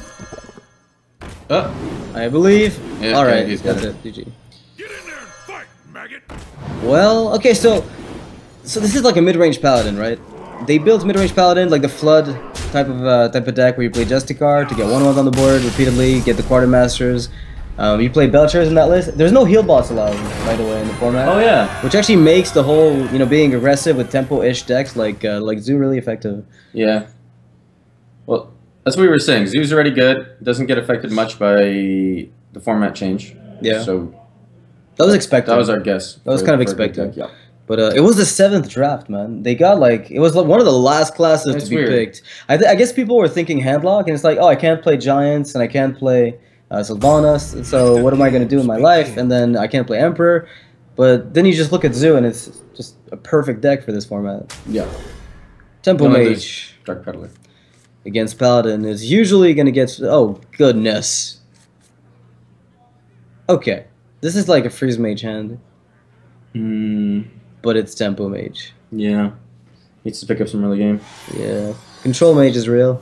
I believe. Yeah, All okay, right, he's got that's it. it. GG. get in there and fight, maggot. Well, okay, so this is like a mid-range paladin, right? They built mid-range paladin like the flood type of deck where you play Justicar to get 1/1s on the board repeatedly, get the Quartermasters. You play Belchers in that list. There's no heal boss allowed, by the way, in the format. Oh yeah. Which actually makes the whole being aggressive with tempo-ish decks like Zoo really effective. Yeah. Well, that's what we were saying. Zoo's already good. Doesn't get affected much by the format change. Yeah. So That was expected. that was our guess. That was for- kind of for a good expected. deck, Yeah. But it was the 7th draft, man. They got it was like one of the last classes That's to be weird. picked. I guess people were thinking Handlock, and it's like, oh, I can't play Giants, and I can't play Sylvanas, so what am I going to do in my life? And then I can't play Emperor. But then you just look at Zoo, and it's just a perfect deck for this format. Yeah. Tempo Only Mage there's Dark Peddler. against Paladin is usually going to get... Oh, goodness. Okay. This is like a Freeze Mage hand, but it's Tempo Mage. Yeah. Needs to pick up some early game. Yeah, Control Mage is real.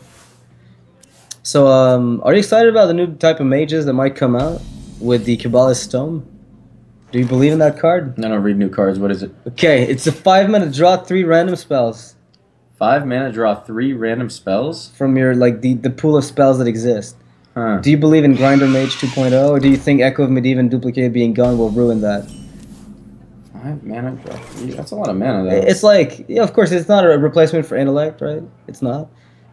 So, are you excited about the new type of mages that might come out with the Kabbalist Stone? Do you believe in that card? I don't read new cards. What is it? Okay, it's a 5-mana draw 3 random spells 5 mana, draw 3 random spells. from your the pool of spells that exist. Huh. Do you believe in Grinder Mage 2.0, or do you think Echo of Medivh and Duplicate being gone will ruin that? 5 mana, draw 3. That's a lot of mana, though. It's like, yeah, of course, it's not a replacement for Intellect, right? It's not.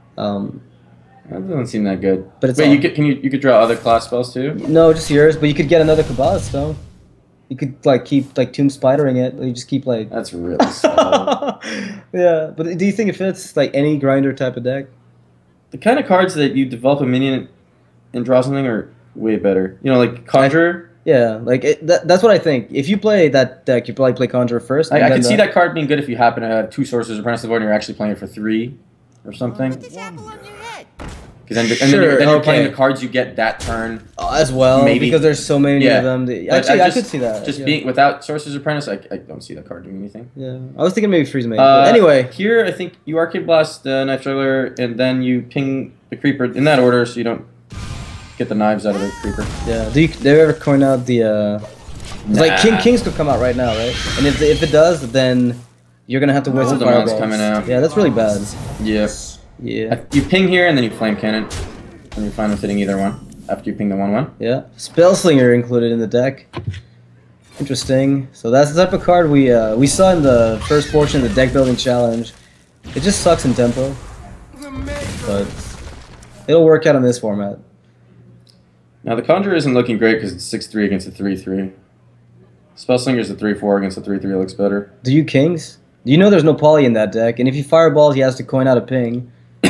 That doesn't seem that good. But it's Wait, all- you could draw other class spells too? No, just yours, but you could get another Kabbalist Stone. You could keep Tomb Spidering it. Or you just keep That's really sad. yeah, but do you think it fits any grinder type of deck? The kind of cards that you develop a minion and draw something are way better. Like Conjurer. Yeah, that's what I think. If you play that deck, you probably play Conjurer first. I and then could see that card being good if you happen to have 2 Sorcerers Apprentice of the Void and you're actually playing it for 3 or something. Because then Sure, you're playing okay. the cards you get that turn. as well, Maybe. because there's so many Yeah. of them. But Actually, I just- could see that. Just yeah. being without Sorcerer's Apprentice, I don't see that card doing anything. Yeah, I was thinking maybe Freeze Mage. But anyway, Here I think you Arcade Blast, Knife Juggler, and then you ping the Creeper in that order, so you don't get the knives out of the Creeper. yeah. Do you ever coin out the? It's like Nah. Kings could come out right now, right? And if it does, then you're gonna have to win some the ones fireballs. coming out. Yeah, that's really bad. Yeah. Yeah. You ping here, and then you Flame Cannon, and you're fine with hitting either one after you ping the 1/1. Yeah, Spellslinger included in the deck. Interesting. So that's the type of card we saw in the first portion of the deck building challenge. It just sucks in tempo, but it'll work out in this format. Now the Conjurer isn't looking great because it's 6/3 against a 3/3. Spellslinger's a 3/4 against a 3/3 looks better. Do you Kings? Do you know there's no poly in that deck? And if he fireballs, he has to coin out a ping.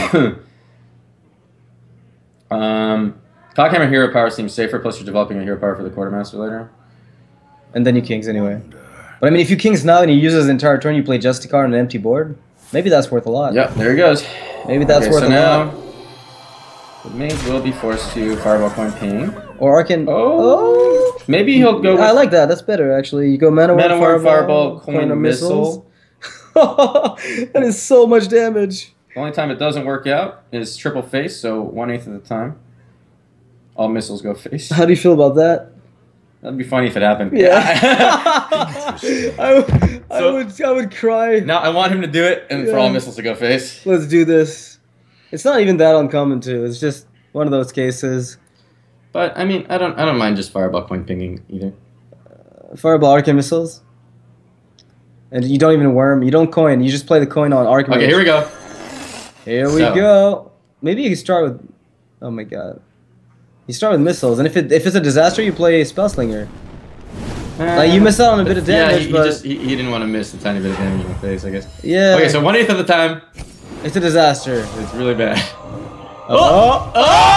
Cockhammer Hero Power seems safer, plus you're developing a Hero Power for the Quartermaster later. And then you Kings anyway. But I mean, if you Kings now and he uses his entire turn, you play Justicar on an empty board, maybe that's worth a lot. Yep, there he goes. Maybe that's worth so a now lot. the mage will be forced to Fireball Coin Ping. Or Arcan. Oh. Maybe he'll go with I like that. That's better, actually. You go Mana Ward, Mana Ward, Fireball, Coin, of Missile. That is so much damage. The only time it doesn't work out is triple face, so 1/8 of the time. All missiles go face. How do you feel about that? That'd be funny if it happened. Yeah. I would cry. Now I want him to do it, and for all Yeah. missiles to go face. Let's do this. It's not even that uncommon too. It's just one of those cases. But I mean, I don't mind just Fireball Coin pinging either. Fireball Arcane Missiles. And you don't even worm. You don't coin. You just play the coin on Arcane. Okay, here we go. Here we So. go. Maybe you can start with. Oh my god. You start with missiles, and if it's a disaster, you play Spellslinger. Like you missed out on a bit of damage, yeah, but he didn't want to miss a tiny bit of damage in the face, I guess. yeah. Okay, so 1/8 of the time, It's a disaster. it's really bad. Oh!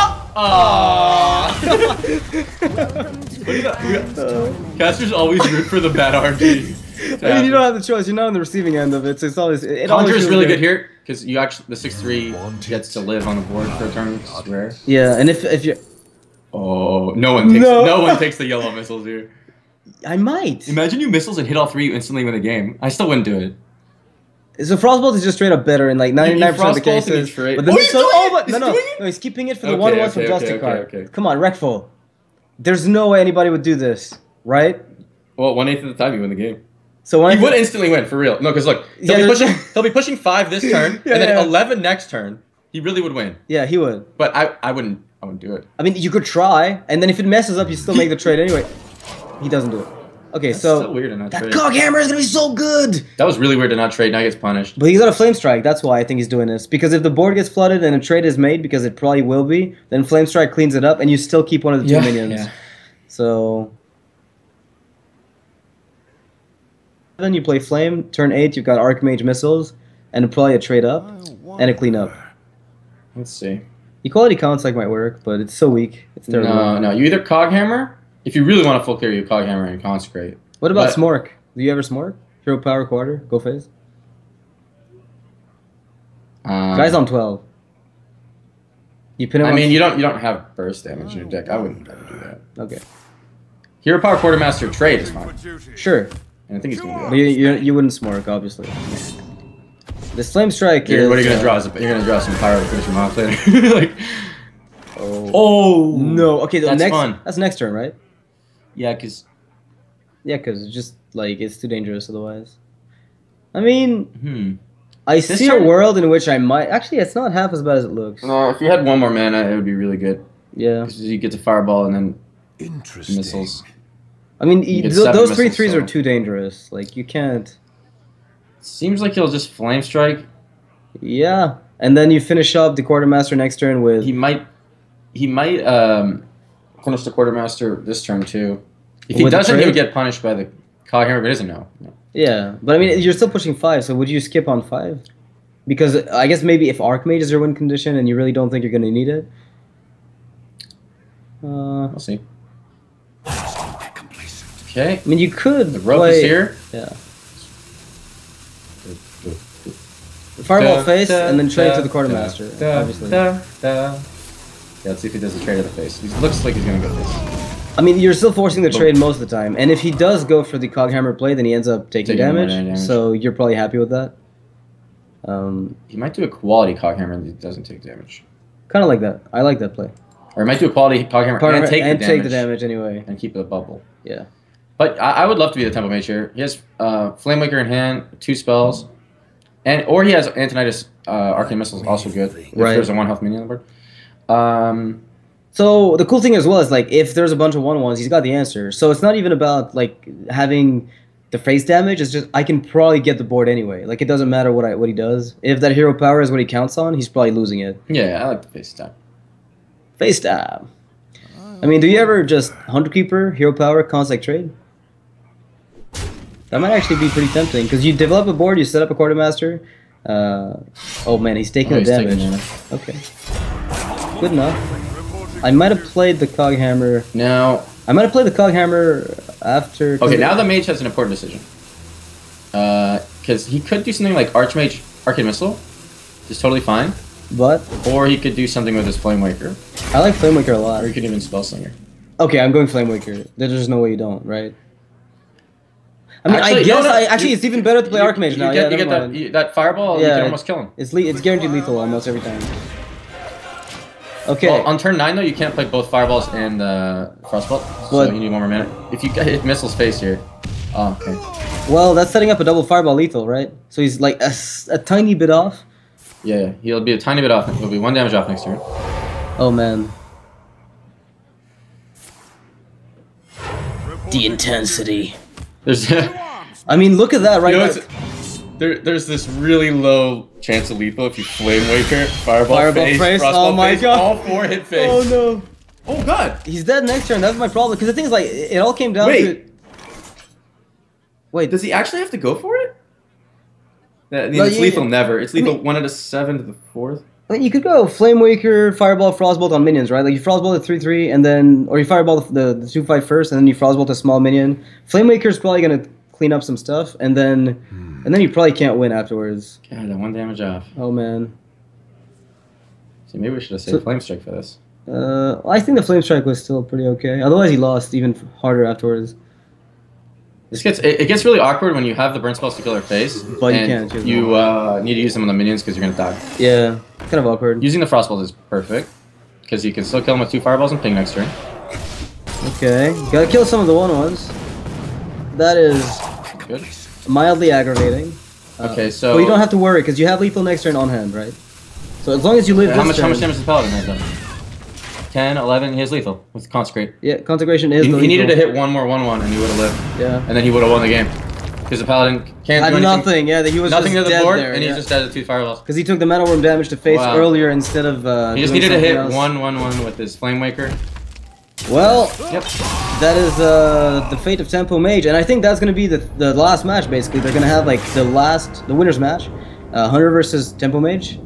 Casters always root for the bad RNG. I mean, you don't have the choice. You're not on the receiving end of it, so it's always. It always Conjure is feels really good here because you actually the 6/3 gets to live on the board for a turn, which is rare. Yeah, and if you, Oh, no one takes the yellow missiles here. I might. Imagine you missiles and hit all 3, you instantly win the game. I still wouldn't do it. So Frostbolt is just straight up better in like 99% of the Frostbolt and cases. you trade- But the Oh, he's missile, doing oh, it! but He's no, doing it! no, he's keeping it for the Okay, 1/1 from okay, Justicar. okay. Come on, Wreckful. There's no way anybody would do this, right? Well, 1/8 of the time you win the game. So when He would instantly win for real. No, because look, he'll be pushing 5 this turn, Yeah, and then yeah. 11 next turn. He really would win. Yeah, he would. But I wouldn't do it. I mean, you could try, and then if it messes up, you still make the trade anyway. He doesn't do it. Okay, That's so so weird to not that trade. Cog Hammer is gonna be so good. That was really weird to not trade. Now he gets punished. But he's got a Flame Strike. That's why I think he's doing this. Because if the board gets flooded and a trade is made, because it probably will be, then Flame Strike cleans it up, and you still keep one of the two minions. Yeah. So. Then you play Flame. Turn 8, you've got Archmage missiles, and probably a trade up and a clean up. Let's see. Equality counts like might work, but it's so weak. It's terrible. No. You either Coghammer. If you really want to full carry, you Coghammer and Consecrate. What about But- Smork? Do you ever Smork? Hero Power Quarter? Go phase? Guy's on 12. You pin him I on mean, you don't have burst damage in your deck. I wouldn't ever do that. Okay. Hero Power Quartermaster trade is fine, Sure. and I think he's gonna do But you wouldn't Smork, obviously. This Flame Strike that. is... What are you gonna draw? You're gonna draw some Pyro Fish from off later. Like, oh No. Okay, That's next, fun. that's next turn, right? Yeah, because Yeah, because it's just, like, it's too dangerous otherwise. I mean, I This see turn- a world in which I might... Actually, it's not half as bad as it looks. no, if you had one more mana, it would be really good. Yeah. 'Cause you get to Fireball and then Interesting. missiles. I mean, get 7 those 3/3s missiles, so- are too dangerous. Like, you can't... Seems like he'll just Flame Strike. Yeah. And then you finish up the Quartermaster next turn with... He might finish the Quartermaster this turn too. If he With the doesn't, he trade? would get punished by the Coghammer, but he doesn't know. No. Yeah, but I mean, you're still pushing 5, so would you skip on 5? Because I guess maybe if Archmage is your win condition and you really don't think you're going to need it. I We'll see. Okay. mean, you could The rope play... is here. Yeah. Fireball Da, face da, and then trade da, to the Quartermaster, da, obviously. da, da. Yeah, let's see if he does the trade of the face. He looks like he's gonna go this. I mean, you're still forcing the trade most of the time. And if he does go for the Coghammer play, then he ends up taking Taking more damage. damage. So you're probably happy with that. He might do a quality Coghammer and he doesn't take damage. Kind of like that. I like that play. Or he might do a quality Coghammer and take the damage anyway. and keep the bubble. Yeah. But I would love to be the Temple Mage here. He has Flame Waker in hand, 2 spells, or he has Antonidas Arcane Missiles, also good. If Right. there's a 1 health minion on the board. So the cool thing as well is like if there's a bunch of 1/1s, he's got the answer. So it's not even about like having the face damage. It's just I can probably get the board anyway. Like it doesn't matter what he does. If that hero power is what he counts on, he's probably losing it. Yeah, I like the face stab. Face stab. I mean, do you ever just Hunter Keeper, hero power, Consec trade? That might actually be pretty tempting because you develop a board, you set up a Quartermaster. Oh man, he's taking the He's taking damage. damage. Okay, good enough. I might have played the Coghammer. Now, I might have played the Coghammer after. okay, now the mage has an important decision. Because he could do something like Archmage Arcane Missile, which is totally fine. But Or he could do something with his Flame Waker. I like Flame Waker a lot. Or he could even Spellslinger. Okay, I'm going Flame Waker. There's no way you don't, right? I mean, Actually, I guess no, actually it's even better to play Archmage now. You Yeah, get never mind. that Fireball, you Yeah. can almost kill him. It's guaranteed lethal almost every time. Okay. Well, on turn 9 though, you can't play both Fireballs and Frostbolt, so But- you need one more minute. If you hit Missile's face here, oh, okay. Well, that's setting up a double Fireball lethal, right? So he's like a tiny bit off. Yeah, he'll be a tiny bit off. He'll be 1 damage off next turn. Oh man. The intensity. There's, I mean, look at that right you know, now. there's this really low chance of lethal if you Flame Waker, Fireball, Fireball face, face, Frostbolt oh my face, God. all 4 hit face. Oh no. Oh god! He's dead next turn. That's my problem. Because the thing is, like, it all came down Wait. Wait, Does he actually have to go for it? I mean, No, it's you- lethal never. It's lethal mean- 1 out of 7 to the 4th. Like, you could go Flame Waker, Fireball, Frostbolt on minions, right? Like you Frostbolt at 3/3, and then or you Fireball the 2/5 first, and then you Frostbolt a small minion. Flame Waker is probably gonna clean up some stuff, and then you probably can't win afterwards. God, that 1 damage off. Oh man. See, maybe we should have saved So- Flame Strike for this. I think the Flame Strike was still pretty okay. Otherwise, he lost even harder afterwards. It gets really awkward when you have the burn spells to kill their face, But you and can't choose you need to use them on the minions because you're gonna die. Yeah, kind of awkward. Using the Frostbolt is perfect because you can still kill them with 2 fireballs and ping next turn. Okay, gotta kill some of the 1/1s. That is Good. mildly aggravating. Okay, so But you don't have to worry because you have lethal next turn on hand, right? So as long as you live how this much turn, damage does the Paladin have then? 10, 11. He has lethal with Consecrate. yeah, consecration is. He the needed to lethal. hit 1 more 1/1 and he would have lived, Yeah. and then he would have won the game because the Paladin can't Had do anything. nothing. Yeah, that he was Nothing just to the dead board, there, and yeah. he's just dead at 2 fireballs. Because he took the Mana Worm damage to face Wow. earlier instead of. He just doing needed to hit something else. 1/1 with his Flame Waker. Well, Yep. that is the fate of Tempo Mage, and I think that's gonna be the last match. Basically, they're gonna have like the winners match, Hunter versus Tempo Mage.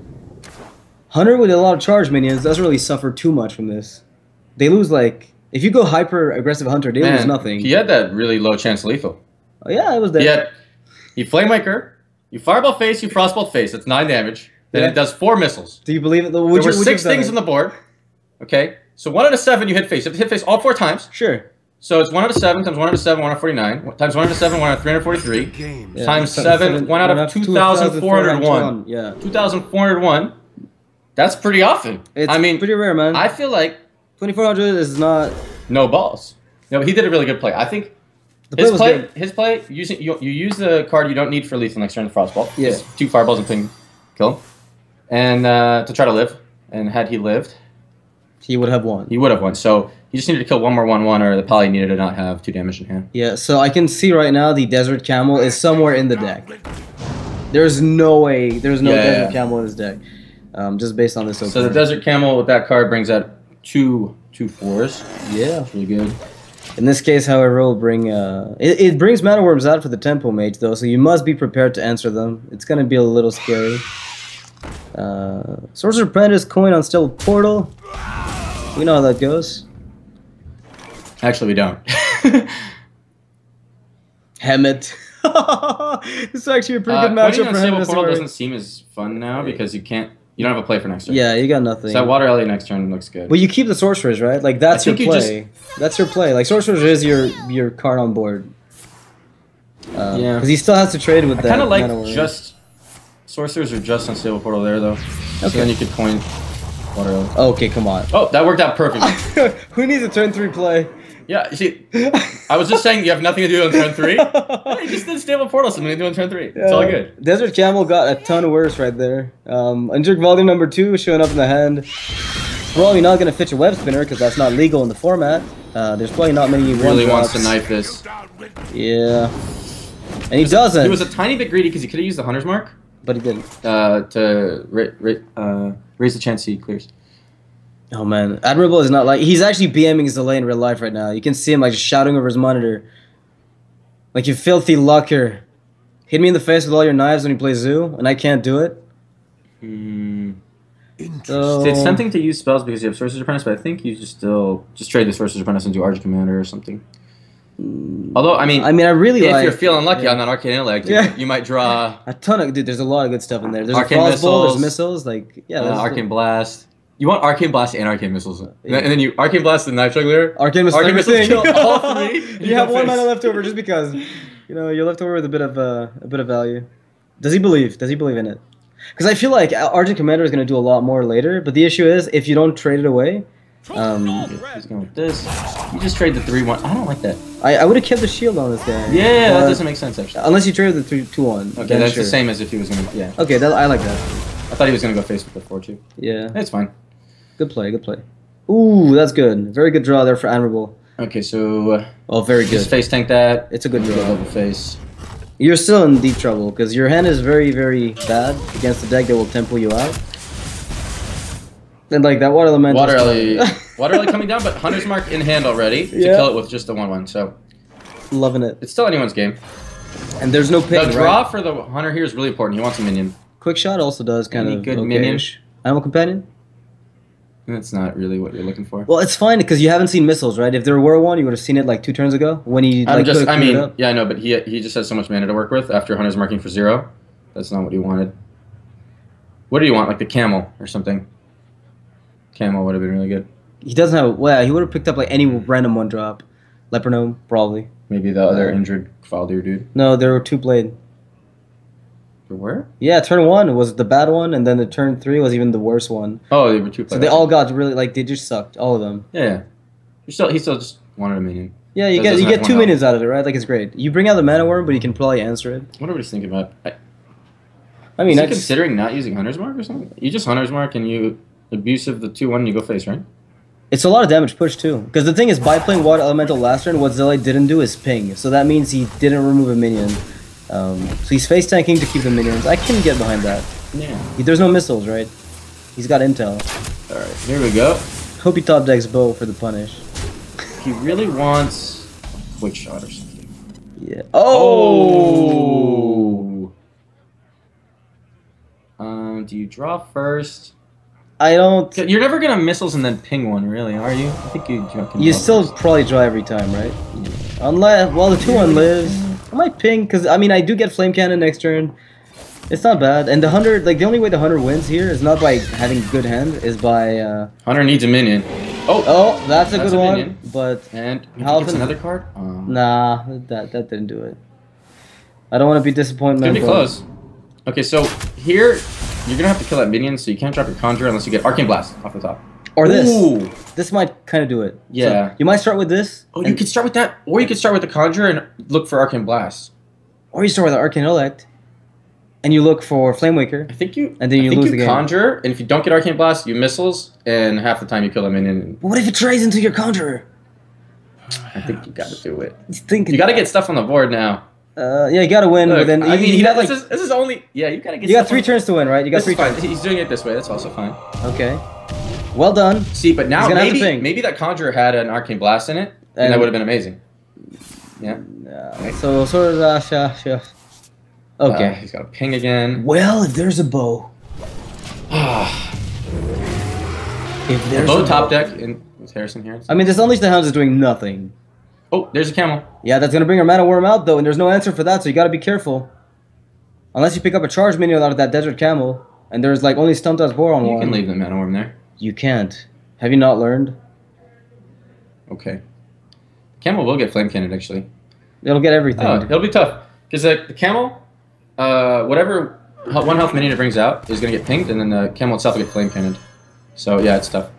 Hunter with a lot of charge minions doesn't really suffer too much from this. They lose like if you go hyper aggressive Hunter, they lose Man, nothing. he had that really low chance lethal. Oh, yeah, it was there. You Flame Waker, you Fireball face, you Frostbolt face. That's 9 damage. Then Yeah. it does 4 missiles. Do you believe it? There were 6 things on the board. Okay, so 1 out of 7 you hit face. You have to hit face all 4 times. Sure. So it's 1 out of 7 times 1 out of 7, 1 out of 49. Times 1 out of 7, 1 out of 343. Game. Yeah. Times 7, 1 out of 2,401. Yeah. 2,401. That's pretty often. It's I mean, pretty rare, man. I feel like 2400 is not. no balls. No, but he did a really good play. I think The play was good. his play, using you use the card you don't need for lethal next turn, the Frostball. Yeah. Just 2 fireballs and thing, kill him, and to try to live. And had he lived, He would have won. he would have won. So he just needed to kill 1 more 1/1, or the Pally needed to not have 2 damage in hand. Yeah, so I can see right now the Desert Camel is somewhere in the deck. There's no way. There's no Yeah. Desert Camel in this deck. Just based on this. So the opening. Desert Camel with that card brings out 2 4s. Yeah. That's really good. In this case, however, will bring it brings Mana Worms out for the Tempo Mage though, so you must be prepared to answer them. It's gonna be a little scary. Sorcerer Apprentice coin on Still Portal. We know how that goes. Actually, we don't. Hemet. This is actually a pretty good Pointing matchup on for Stable Hemet. Portal doesn't seem as fun now because you don't have a play for next turn. Yeah, you got nothing. So that Water Ellie next turn looks good. But you keep the sorcerers, right? Like that's I your think you play. That's your play. Like sorcerers is your card on board. Yeah. Because he still has to trade with I that. kind of like Mana Worm. just Sorcerers are just on Stable Portal there though. So Okay. then you could point Water Ellie. Okay, come on. Oh, that worked out perfectly. Who needs a turn 3 play? Yeah, you see, I was just saying you have nothing to do on turn 3. Yeah, you just did Stable Portal, something to do on turn 3. It's all good. Desert Camel got a ton worse right there. Injured Volume number 2 showing up in the hand. Probably not going to fit your web spinner because that's not legal in the format. There's probably not many Really one wants to drops. knife this. Yeah. And he doesn't. He was a tiny bit greedy because he could have used the Hunter's Mark but he didn't. to raise the chance he clears. Oh man, Admirable is not like he's actually BMing his delay in real life right now. You can see him like just shouting over his monitor, like you filthy lucker, hit me in the face with all your knives when you play Zoo, and I can't do it. So, It's tempting to use spells because you have Sorcerer's Apprentice, but I think you just trade the Sorcerer's Apprentice into Arch Commander or something. Although I mean I really if like. you're feeling lucky yeah. on that Arcane Intellect, Yeah. you might draw A ton of dude. There's a lot of good stuff in there. There's Arcane a Frostbolt. missiles. There's missiles. Like yeah, there's Arcane Blast. You want Arcane Blast and Arcane Missiles, and then you Arcane Blast and Knife Juggler. Arcane missiles. Arcane missiles everything. kill all 3. You have go one face. mana left over just because you're left over with a bit of value. Does he believe? Does he believe in it? Because I feel like Argent Commander is going to do a lot more later. But the issue is if you don't trade it away. He's going with this. You just trade the 3/1. I don't like that. I would have kept the shield on this guy. Yeah, that But- doesn't make sense actually. Unless you trade the 2/1. Okay, then that's sure. the same as if he was gonna. Yeah, Okay, I like that. I thought he was gonna go face with the 4/2. Yeah, It's fine. good play, good play. Ooh, that's good. Very good draw there for Admirable. Okay, so Oh, very just good. face tank that. It's a good Go draw. double face. You're still in deep trouble because your hand is very, very bad against the deck that will tempo you out. And like that water element. Water Ellie coming down, but Hunter's Mark in hand already to Yeah. kill it with just the 1/1. So Loving it. It's still anyone's game. And there's no ping, The draw right? for the hunter here is really important. He wants a minion. Quick shot also does kind Any of good okay-ish. minion? Animal companion? That's not really what you're looking for. Well, it's fine because you haven't seen missiles, right? If there were one, you would have seen it like 2 turns ago when he like could've I cleared mean, up. yeah, I know, but he just has so much mana to work with after Hunter's marking for 0. That's not what he wanted. What do you want? Like the camel or something? Camel would have been really good. He doesn't have. Well, he would have picked up like any random 1-drop. Leper gnome, probably. Maybe the other injured Faldir dude. No, there were 2 played. For where? Yeah, turn 1 was the bad one, and then the turn 3 was even the worst one. Oh, they were 2 So players. they all got really like they just sucked, all of them. Yeah. He still just wanted a minion. Yeah, you That get doesn't have 2 one minions out of it, right? Like it's great. You bring out the mana worm, but you can probably answer it. What are we thinking about? I mean, Is he that's considering not using Hunter's Mark or something? You just Hunter's Mark and you abusive the 2-1 and you go face, right? it's a lot of damage push too. Because the thing is, by playing Water Elemental last turn, what Zele didn't do is ping. So that means he didn't remove a minion. So he's face tanking to keep the minions. I can get behind that. Yeah. There's no missiles, right? He's got intel. Alright, here we go. Hope he top decks bow for the punish. He really wants a quick shot or something. Yeah. Oh! Do you draw first? I don't. You're never gonna missiles and then ping one, really, are you? I think you can You draw still first. probably draw every time, right? Unless, well, the 2-1 lives. I might ping because I mean I do get flame cannon next turn. It's not bad, and the hunter, like the only way the hunter wins here is not by having good hand, is by. Hunter needs a minion. Oh! Oh, that's a That's good a one, minion. but And he How gets often- another card? nah, that didn't do it. I don't want to be disappointed. It's gonna be close. Okay, so here you're gonna have to kill that minion, so you can't drop your conjure unless you get Arcane Blast off the top. Or this. Ooh. This might kind of do it. Yeah. So you might start with this. Oh, you and- could start with that, or you could start with the conjure and look for Arcane Blast. Or you start with the Arcane Elect, and you look for Flame Waker. I think you. And then you I think lose the game. conjure, and if you don't get Arcane Blast, you missiles, and half the time you kill that minion. But what if it trades into your Conjurer? I think you gotta do it. He's thinking. You gotta get stuff on the board now. Yeah, you gotta win. Look, but then I mean, you got like this is only. Yeah, you gotta get. you got stuff 3 on- turns to win, right? You got This 3 is fine. turns. He's doing it this way. That's also fine. Okay. Well done. See, but now He's gonna have to ping. maybe that conjure had an Arcane Blast in it, and that would have been amazing. Yeah. So sort of yeah. Okay. He's got a ping again. Well, if there's a bow. If The there's bow a top bow. deck in with Harrison here. I mean, this Unleash the Hounds is doing nothing. Oh, there's a camel. Yeah, that's gonna bring our mana worm out though, and there's no answer for that, so you gotta be careful. Unless you pick up a charge minion out of that Desert Camel, and there's like only Stumped Out Boar on You one. can leave the mana worm there. You can't. Have you not learned? Okay. Camel will get flame cannon actually. It'll get everything. Oh, it'll be tough because the camel, whatever 1 health minion it brings out is gonna get pinged, and then the camel itself will get flame cannoned. So yeah, it's tough.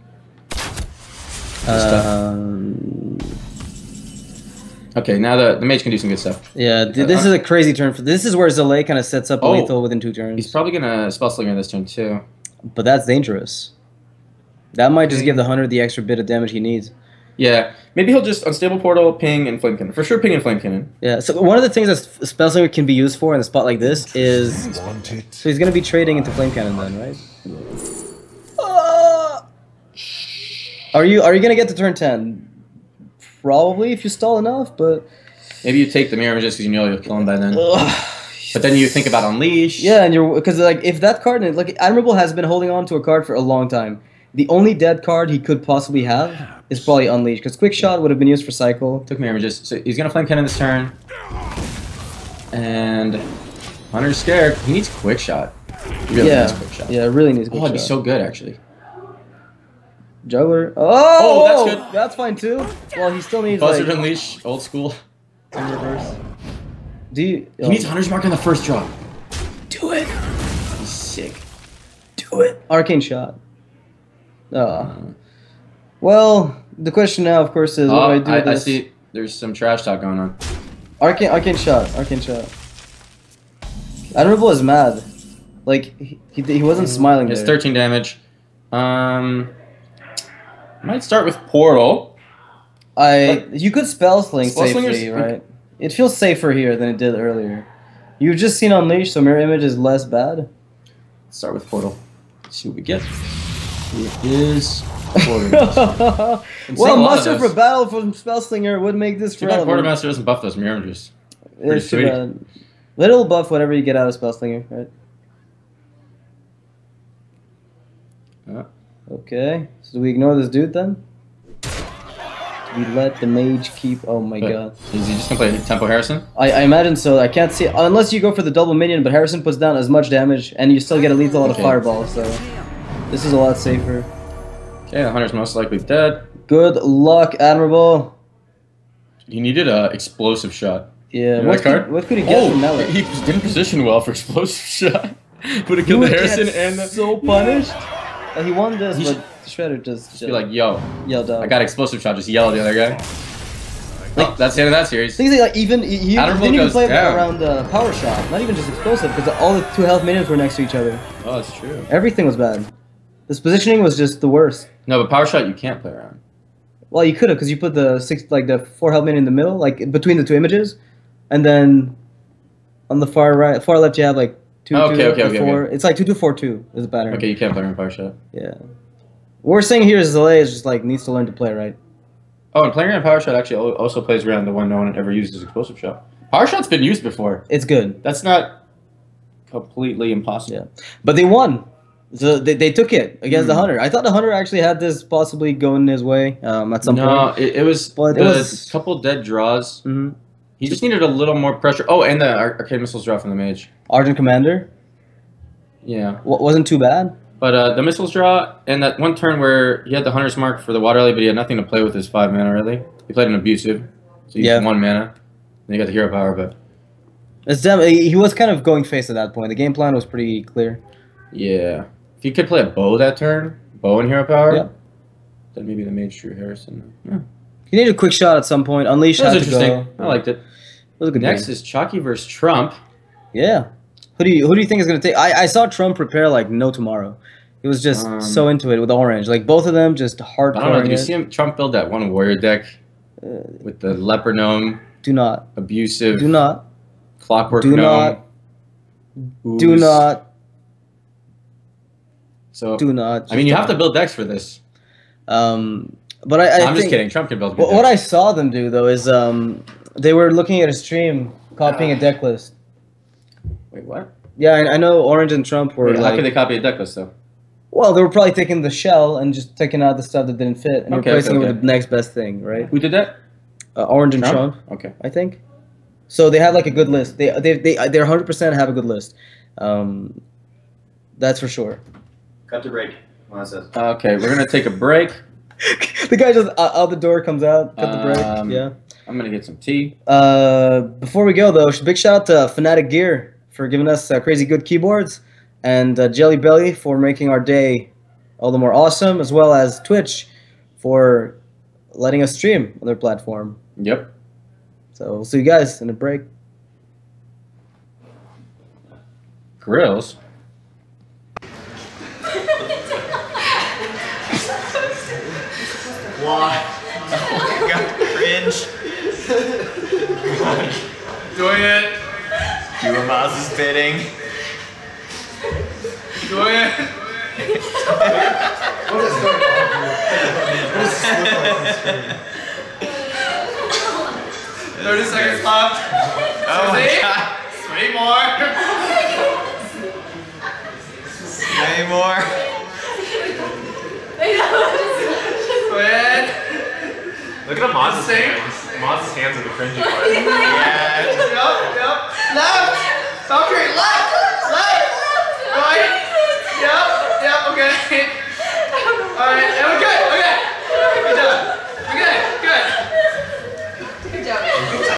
Okay, now the mage can do some good stuff. Yeah, this is a crazy turn. This is where Zele kind of sets up Oh. lethal within 2 turns. He's probably gonna spell slinger this turn too. But that's dangerous. That might just give the hunter the extra bit of damage he needs. Yeah, maybe he'll just unstable portal, ping, and flame cannon. For sure, ping and flame cannon. Yeah, so one of the things that Spellslinger can be used for in a spot like this is... So he's going to be trading into Flame Cannon then, right? Are you going to get to turn 10? Probably, if you stall enough, but... Maybe you take the mirror images because you know you'll kill him by then. But then you think about unleash. Yeah, and you're... Because, like, if that card... Like, Admirable has been holding on to a card for a long time. The only dead card he could possibly have is probably Unleash, because Quick Shot would have been used for Cycle. Took mirror images. So he's gonna flame cannon this turn. And Hunter's scared. He needs quick shot. He really needs quick shot. Yeah, really needs Quick Oh, Shot. it'd be so good actually. Juggler. Oh, that's good. That's fine too. Well, he still needs Buzzard like unleash, old school. in reverse. Do you? He needs Hunter's mark on the first drop. do it. He's sick. Do it. Arcane Shot. Well, the question now, of course, is what do I do with I this? see. There's some trash talk going on. Arcane Shot. Arcane Shot. Admirable is mad. Like he wasn't smiling. It's there. 13 damage. Might start with portal. You could spell sling Spell safely, Slinger's- right? It feels safer here than it did earlier. You've just seen Unleash, so Mirror Image is less bad. Start with portal. Let's see what we get. It is Well, muster for battle from Spellslinger would make this Too bad relevant. Quartermaster doesn't buff those mirror images. Pretty It's too sweet. bad. Little buff whatever you get out of Spellslinger, right? Yeah. Okay, so do we ignore this dude then? Do we let the mage keep? Oh my But god. Is he just gonna play Tempo Harrison? I imagine so. I can't see unless you go for the double minion, but Harrison puts down as much damage and you still get a lethal out of Okay. fireball, so this is a lot safer. Okay, the hunter's most likely dead. Good luck, Admirable. He needed a explosive shot. Yeah, You know what that card? what could he get from Melee? he didn't position well for explosive shot. Would have killed the Harrison and the... so punished. He won this, He but Shredder just Be like, yo, yelled out. I got explosive shot. Just yell at the other guy. Like, that's the end of that series. Things like even he Admirable didn't even goes play down. around power shot, not even just explosive, because all the 2 health minions were next to each other. Oh, that's true. Everything was bad. This positioning was just the worst. No, but power shot you can't play around. Well, you could have, because you put the 4 health minion in the middle, like between the 2 images, and then on the far left you have like 2, Okay, 2, okay, 4. It's like 2, 2, 4, 2 is the pattern. Okay, you can't play around power shot. Yeah. What we're saying here is Zalay is just like needs to learn to play right. Oh, and playing around power shot actually also plays around the one no one ever used as explosive shot. Power shot's been used before. It's good. That's not completely impossible. Yeah. But they won. So they took it against the Hunter. I thought the Hunter actually had this possibly going his way at some point. No, it was But the it was- couple dead draws. hmm He just needed a little more pressure. Oh, and the arcade missiles draw from the mage. Argent Commander Yeah. wasn't too bad. But the missiles draw, and that one turn where he had the Hunter's Mark for the water lily, but he had nothing to play with his 5 mana, really. He played an abusive, so he Yeah. used 1 mana. Then he got the hero power, but It's definitely he was kind of going face at that point. The game plan was pretty clear. yeah. If he could play a bow that turn, bow and hero power, Yeah. then maybe the mage drew Harrison. Yeah. He needed a quick shot at some point. Unleash That was had to interesting. go. I liked it. It was a good Next game. is Chalky versus Trump. Yeah. Who do you think is gonna take? I saw Trump prepare like no tomorrow. He was just so into it with orange. Like both of them just hardcore. I don't know. Did you see him Trump build that one warrior deck with the leper gnome, Do not. abusive, Do not. clockwork Do gnome? Do ooze. not. So Do not. I mean, you have to build decks for this. But I I'm think, just kidding. Trump can build. Good What I decks. saw them do though is they were looking at a stream copying a deck list. Wait, what? Yeah, I know Orange and Trump were Wait, how like. could they copy a deck list though? Well, they were probably taking the shell and just taking out the stuff that didn't fit and Okay, replacing okay, it with the next best thing, right? Who did that? Orange and Trump, Okay. I think. So they have like a good list. They're 100% have a good list. That's for sure. Cut to break. Says. Okay, we're gonna take a break. The guy just out the door comes out, cut the break. Yeah. I'm gonna get some tea. Before we go though, big shout out to Fnatic Gear for giving us crazy good keyboards, and Jelly Belly for making our day all the more awesome, as well as Twitch for letting us stream on their platform. Yep. So we'll see you guys in a break. Grills. Why? Oh, got cringe. Doing it. Do Amaz's bidding. Doing it. What is going on here? What does this look like on screen? 30 seconds left. Oh my See? god. 3 more. Way more. Quit. Look at Amaz's hands. Amaz's hands are the cringy part. Yeah. Yep. Left. Valkyrie, left. Right. Yep. Okay. Alright, and we